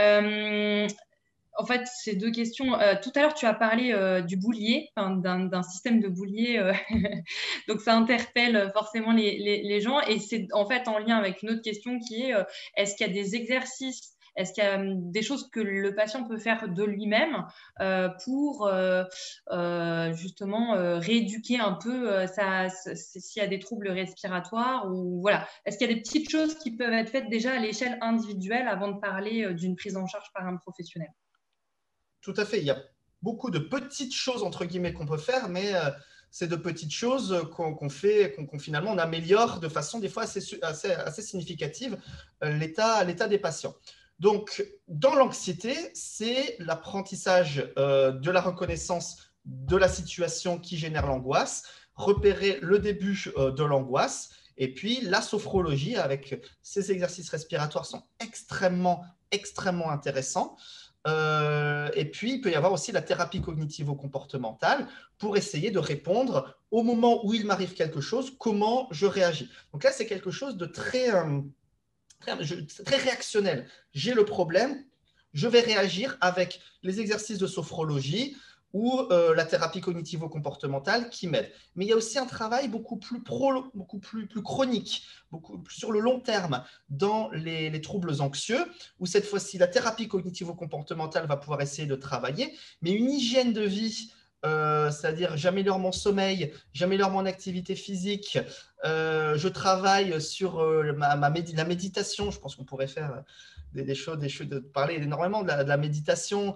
Euh, En fait, ces deux questions. Euh, tout à l'heure, tu as parlé euh, du boulier, d'un système de boulier. Euh, donc, ça interpelle forcément les, les, les gens. Et c'est en fait en lien avec une autre question qui est, euh, est-ce qu'il y a des exercices, est-ce qu'il y a des choses que le patient peut faire de lui-même euh, pour euh, euh, justement euh, rééduquer un peu euh, s'il y a des troubles respiratoires ou voilà. Est-ce qu'il y a des petites choses qui peuvent être faites déjà à l'échelle individuelle avant de parler euh, d'une prise en charge par un professionnel? Tout à fait. Il y a beaucoup de petites choses, entre guillemets, qu'on peut faire, mais euh, c'est de petites choses qu'on qu'on fait, qu'on qu'on, finalement, on améliore de façon des fois assez, assez, assez significative euh, l'état des patients. Donc, dans l'anxiété, c'est l'apprentissage euh, de la reconnaissance de la situation qui génère l'angoisse, repérer le début euh, de l'angoisse, et puis la sophrologie avec ces exercices respiratoires sont extrêmement, extrêmement intéressants. Euh, et puis, il peut y avoir aussi la thérapie cognitivo-comportementale pour essayer de répondre au moment où il m'arrive quelque chose, comment je réagis. Donc là, c'est quelque chose de très, euh, très, très réactionnel. J'ai le problème, je vais réagir avec les exercices de sophrologie ou euh, la thérapie cognitivo-comportementale qui m'aide. Mais il y a aussi un travail beaucoup plus, pro, beaucoup plus, plus chronique, beaucoup plus sur le long terme dans les, les troubles anxieux, où cette fois-ci, la thérapie cognitivo-comportementale va pouvoir essayer de travailler, mais une hygiène de vie, euh, c'est-à-dire j'améliore mon sommeil, j'améliore mon activité physique, euh, je travaille sur euh, ma, ma médi la méditation, je pense qu'on pourrait faire des, des choses, des choses de parler énormément de la, de la méditation,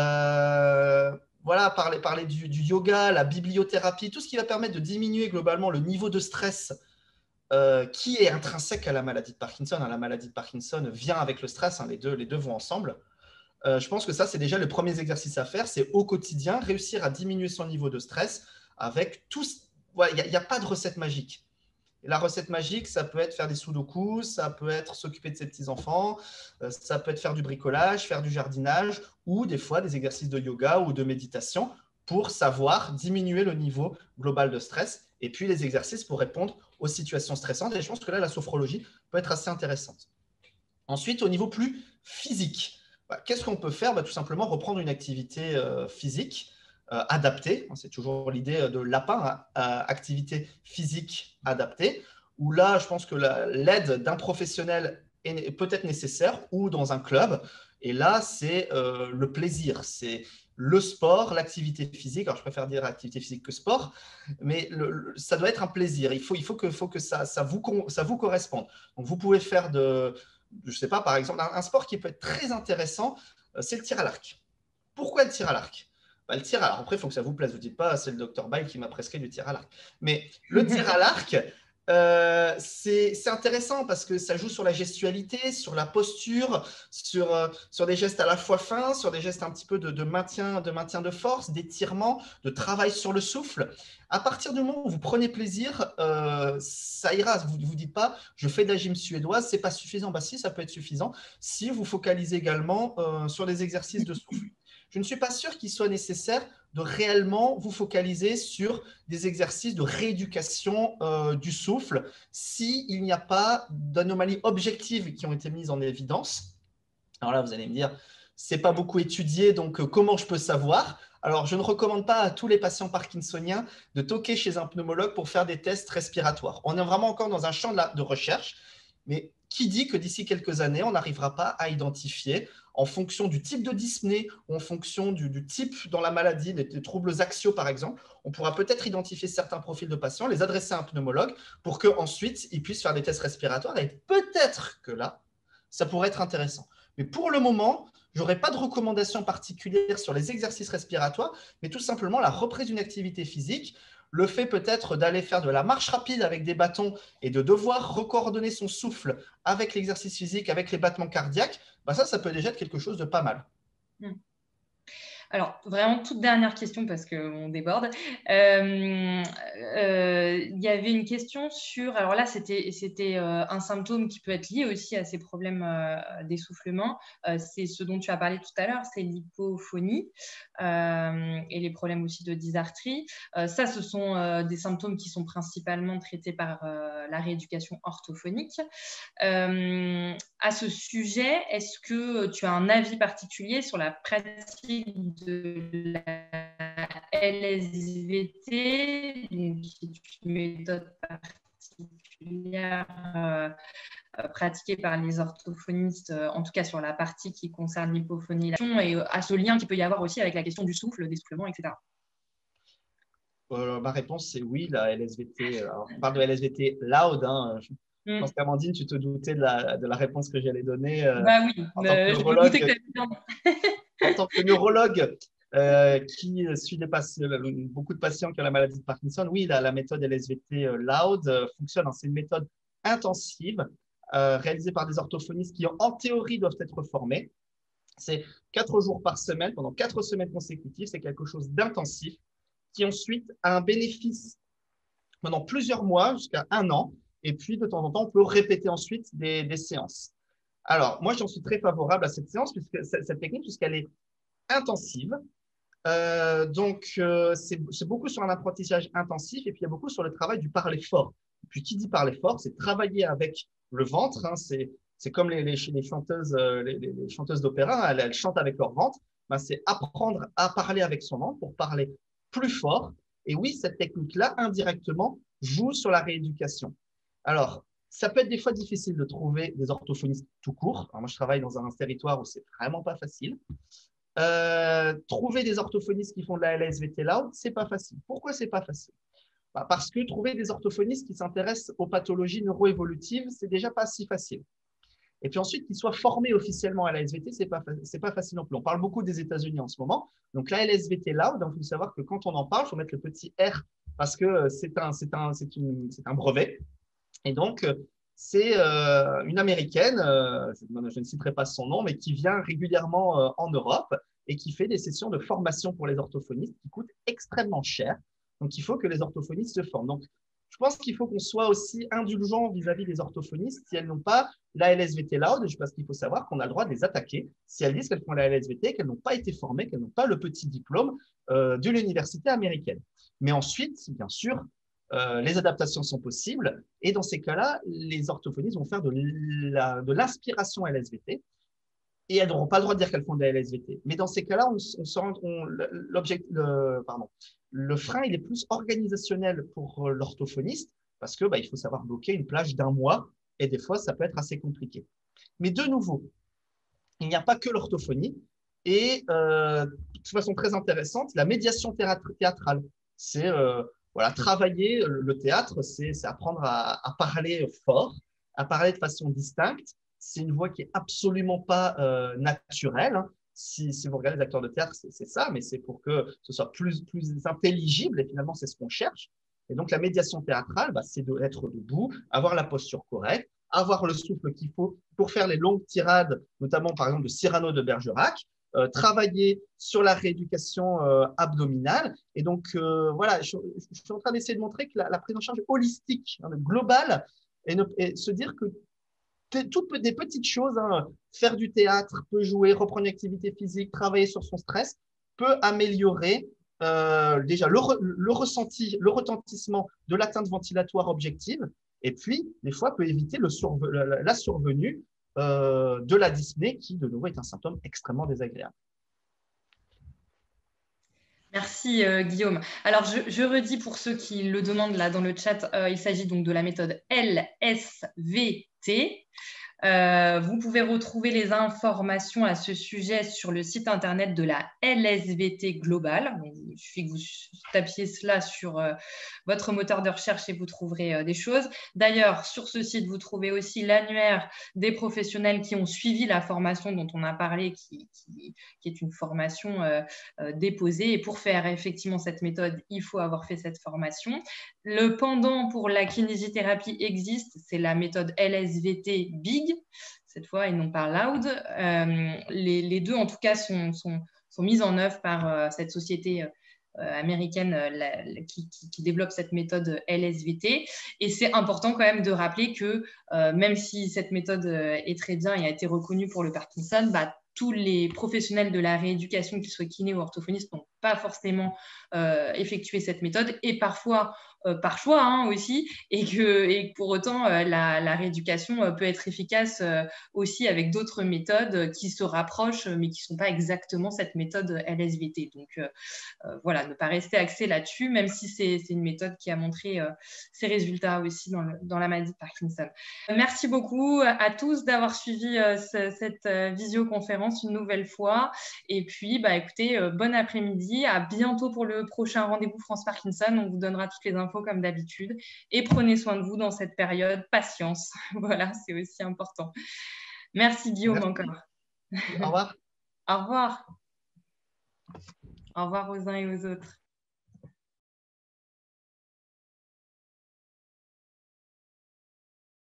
euh, voilà, parler, parler du, du yoga, la bibliothérapie, tout ce qui va permettre de diminuer globalement le niveau de stress euh, qui est intrinsèque à la maladie de Parkinson. Hein. La maladie de Parkinson vient avec le stress, hein, les, deux, les deux vont ensemble. Euh, je pense que ça, c'est déjà le premier exercice à faire, c'est au quotidien réussir à diminuer son niveau de stress avec tout. Il ouais, n'y a, a pas de recette magique. Et la recette magique, ça peut être faire des sudoku, ça peut être s'occuper de ses petits-enfants, euh, ça peut être faire du bricolage, faire du jardinage ou des fois des exercices de yoga ou de méditation pour savoir diminuer le niveau global de stress et puis les exercices pour répondre aux situations stressantes. Et je pense que là, la sophrologie peut être assez intéressante. Ensuite, au niveau plus physique, bah, qu'est-ce qu'on peut faire? Bah, tout simplement reprendre une activité euh, physique euh, adaptée. C'est toujours l'idée de lapin, hein, euh, activité physique adaptée, où là, je pense que l'aide d'un professionnel est peut-être nécessaire ou dans un club. Et là, c'est euh, le plaisir, c'est le sport, l'activité physique. Alors, je préfère dire activité physique que sport, mais le, le, ça doit être un plaisir. Il faut, il faut que, faut que ça, ça, vous, ça vous corresponde. Donc, vous pouvez faire de je ne sais pas, par exemple, un, un sport qui peut être très intéressant, euh, c'est le tir à l'arc. Pourquoi le tir à l'arc? Bah, le tir à l'arc, après, il faut que ça vous plaise. Vous ne dites pas, c'est le docteur Bail qui m'a prescrit du tir à l'arc. Mais le tir à l'arc, euh, c'est intéressant parce que ça joue sur la gestualité, sur la posture, sur, euh, sur des gestes à la fois fins, sur des gestes un petit peu de, de, maintien, de maintien de force, d'étirement, de travail sur le souffle. À partir du moment où vous prenez plaisir, euh, ça ira. Vous ne vous dites pas, je fais de la gym suédoise, c'est pas suffisant. Bah si, ça peut être suffisant si vous focalisez également euh, sur les exercices de souffle. Je ne suis pas sûr qu'il soit nécessaire de réellement vous focaliser sur des exercices de rééducation euh, du souffle s'il n'y a pas d'anomalies objectives qui ont été mises en évidence. Alors là, vous allez me dire, c'est pas beaucoup étudié, donc euh, comment je peux savoir? Alors, je ne recommande pas à tous les patients parkinsoniens de toquer chez un pneumologue pour faire des tests respiratoires. On est vraiment encore dans un champ de, la, de recherche, mais qui dit que d'ici quelques années, on n'arrivera pas à identifier, en fonction du type de dyspnée ou en fonction du, du type dans la maladie, des, des troubles axiaux par exemple, on pourra peut-être identifier certains profils de patients, les adresser à un pneumologue pour qu'ensuite, ils puissent faire des tests respiratoires et peut-être que là, ça pourrait être intéressant. Mais pour le moment, je n'aurai pas de recommandation particulière sur les exercices respiratoires, mais tout simplement la reprise d'une activité physique, le fait peut-être d'aller faire de la marche rapide avec des bâtons et de devoir recoordonner son souffle avec l'exercice physique, avec les battements cardiaques, bah ça, ça peut déjà être quelque chose de pas mal. Mmh. Alors, vraiment, toute dernière question parce qu'on déborde. Euh, euh, il y avait une question sur… Alors là, c'était euh, un symptôme qui peut être lié aussi à ces problèmes euh, d'essoufflement. Euh, c'est ce dont tu as parlé tout à l'heure, c'est l'hypophonie euh, et les problèmes aussi de dysarthrie. Euh, ça, ce sont euh, des symptômes qui sont principalement traités par euh, la rééducation orthophonique. Euh, à ce sujet, est-ce que tu as un avis particulier sur la pratique de la L S V T, donc, qui est une méthode particulière euh, pratiquée par les orthophonistes, euh, en tout cas sur la partie qui concerne l'hypophonie et euh, à ce lien qu'il peut y avoir aussi avec la question du souffle, des soufflements, et cetera. Euh, ma réponse, c'est oui, la L S V T. Alors, on parle de L S V T loud. Hein. Je mm. pense qu'Amandine, tu te doutais de la, de la réponse que j'allais donner. Euh, bah oui, en, tant que neurologue, en tant que neurologue euh, qui suit des patients, beaucoup de patients qui ont la maladie de Parkinson, oui, la, la méthode L S V T loud euh, fonctionne. C'est une méthode intensive euh, réalisée par des orthophonistes qui, en théorie, doivent être formés. C'est quatre jours par semaine, pendant quatre semaines consécutives. C'est quelque chose d'intensif qui ensuite a un bénéfice pendant plusieurs mois, jusqu'à un an, et puis de temps en temps, on peut répéter ensuite des, des séances. Alors, moi, j'en suis très favorable à cette séance, puisque cette technique, puisqu'elle est intensive. Euh, donc, euh, c'est beaucoup sur un apprentissage intensif, et puis il y a beaucoup sur le travail du parler fort. Et puis, qui dit parler fort, c'est travailler avec le ventre. Hein, c'est comme les, les, les chanteuses, les, les chanteuses d'opéra, hein, elles, elles chantent avec leur ventre. Ben, c'est apprendre à parler avec son ventre pour parler plus fort. Et oui, cette technique-là, indirectement, joue sur la rééducation. Alors, ça peut être des fois difficile de trouver des orthophonistes tout court. Alors, moi, je travaille dans un territoire où c'est vraiment pas facile. Euh, trouver des orthophonistes qui font de la L S V T loud, c'est pas facile. Pourquoi c'est pas facile? Bah, parce que trouver des orthophonistes qui s'intéressent aux pathologies neuroévolutives, c'est déjà pas si facile. Et puis ensuite, qu'ils soient formés officiellement à la S V T, c'est pas, c'est pas facile non plus. On parle beaucoup des États-Unis en ce moment. Donc, la L S V T loud, il faut savoir que quand on en parle, il faut mettre le petit R parce que c'est un, c'est un, c'est une, c'est un brevet. Et donc, c'est euh, une Américaine, euh, je, je ne citerai pas son nom, mais qui vient régulièrement euh, en Europe et qui fait des sessions de formation pour les orthophonistes qui coûtent extrêmement cher. Donc, il faut que les orthophonistes se forment. Donc, je pense qu'il faut qu'on soit aussi indulgent vis-à-vis des orthophonistes si elles n'ont pas la L S V T loud, parce qu'il faut savoir qu'on a le droit de les attaquer si elles disent qu'elles font la L S V T, qu'elles n'ont pas été formées, qu'elles n'ont pas le petit diplôme euh, de l'université américaine. Mais ensuite, bien sûr, euh, les adaptations sont possibles et dans ces cas-là, les orthophonistes vont faire de l'inspiration L S V T et elles n'auront pas le droit de dire qu'elles font de la L S V T. Mais dans ces cas-là, on, on, on, le, pardon, le frein, il est plus organisationnel pour l'orthophoniste parce que bah, il faut savoir bloquer une plage d'un mois et des fois, ça peut être assez compliqué. Mais de nouveau, il n'y a pas que l'orthophonie et euh, de façon très intéressante, la médiation théâtrale. C'est euh, voilà, travailler le théâtre, c'est apprendre à, à parler fort, à parler de façon distincte. C'est une voix qui est absolument pas euh, naturelle. Hein. Si, si vous regardez les acteurs de théâtre, c'est ça, mais c'est pour que ce soit plus, plus intelligible et finalement, c'est ce qu'on cherche. Et donc, la médiation théâtrale, bah, c'est d'être debout, avoir la posture correcte, avoir le souffle qu'il faut pour faire les longues tirades, notamment par exemple de Cyrano de Bergerac, euh, travailler sur la rééducation euh, abdominale. Et donc, euh, voilà, je, je suis en train d'essayer de montrer que la, la prise en charge holistique, hein, globale, et, ne, et se dire que toutes des petites choses, hein, faire du théâtre, peut jouer, reprendre une activité physique, travailler sur son stress, peut améliorer euh, déjà le, re, le ressenti, le retentissement de l'atteinte ventilatoire objective, et puis, des fois, peut éviter le surve la, la survenue euh, de la dyspnée, qui, de nouveau, est un symptôme extrêmement désagréable. Merci euh, Guillaume. Alors je, je redis pour ceux qui le demandent là dans le chat, euh, il s'agit donc de la méthode L S V T. Euh, vous pouvez retrouver les informations à ce sujet sur le site internet de la L S V T Global. Donc, il suffit que vous tapiez cela sur euh, votre moteur de recherche et vous trouverez euh, des choses. D'ailleurs, sur ce site, vous trouvez aussi l'annuaire des professionnels qui ont suivi la formation dont on a parlé, qui, qui, qui est une formation euh, euh, déposée. Et pour faire effectivement cette méthode, il faut avoir fait cette formation. Le pendant pour la kinésithérapie existe, c'est la méthode L S V T Big, cette fois, et non pas Loud. Euh, les, les deux, en tout cas, sont, sont, sont mises en œuvre par euh, cette société euh, américaine euh, la, la, qui, qui, qui développe cette méthode L S V T. Et c'est important quand même de rappeler que euh, même si cette méthode est très bien et a été reconnue pour le Parkinson, bah, tous les professionnels de la rééducation, qu'ils soient kinés ou orthophonistes, n'ont pas forcément euh, effectué cette méthode, et parfois euh, par choix hein, aussi, et que, et que pour autant euh, la, la rééducation euh, peut être efficace euh, aussi avec d'autres méthodes qui se rapprochent, mais qui ne sont pas exactement cette méthode L S V T. Donc euh, euh, voilà, ne pas rester axé là-dessus, même si c'est une méthode qui a montré euh, ses résultats aussi dans, le, dans la maladie de Parkinson. Merci beaucoup à tous d'avoir suivi euh, ce, cette euh, visioconférence une nouvelle fois. Et puis, bah, écoutez, euh, bon après-midi. À bientôt pour le prochain rendez-vous France Parkinson. On vous donnera toutes les infos comme d'habitude. Et prenez soin de vous dans cette période. Patience. Voilà, c'est aussi important. Merci Guillaume Merci. encore. Au revoir. Au revoir. Au revoir aux uns et aux autres.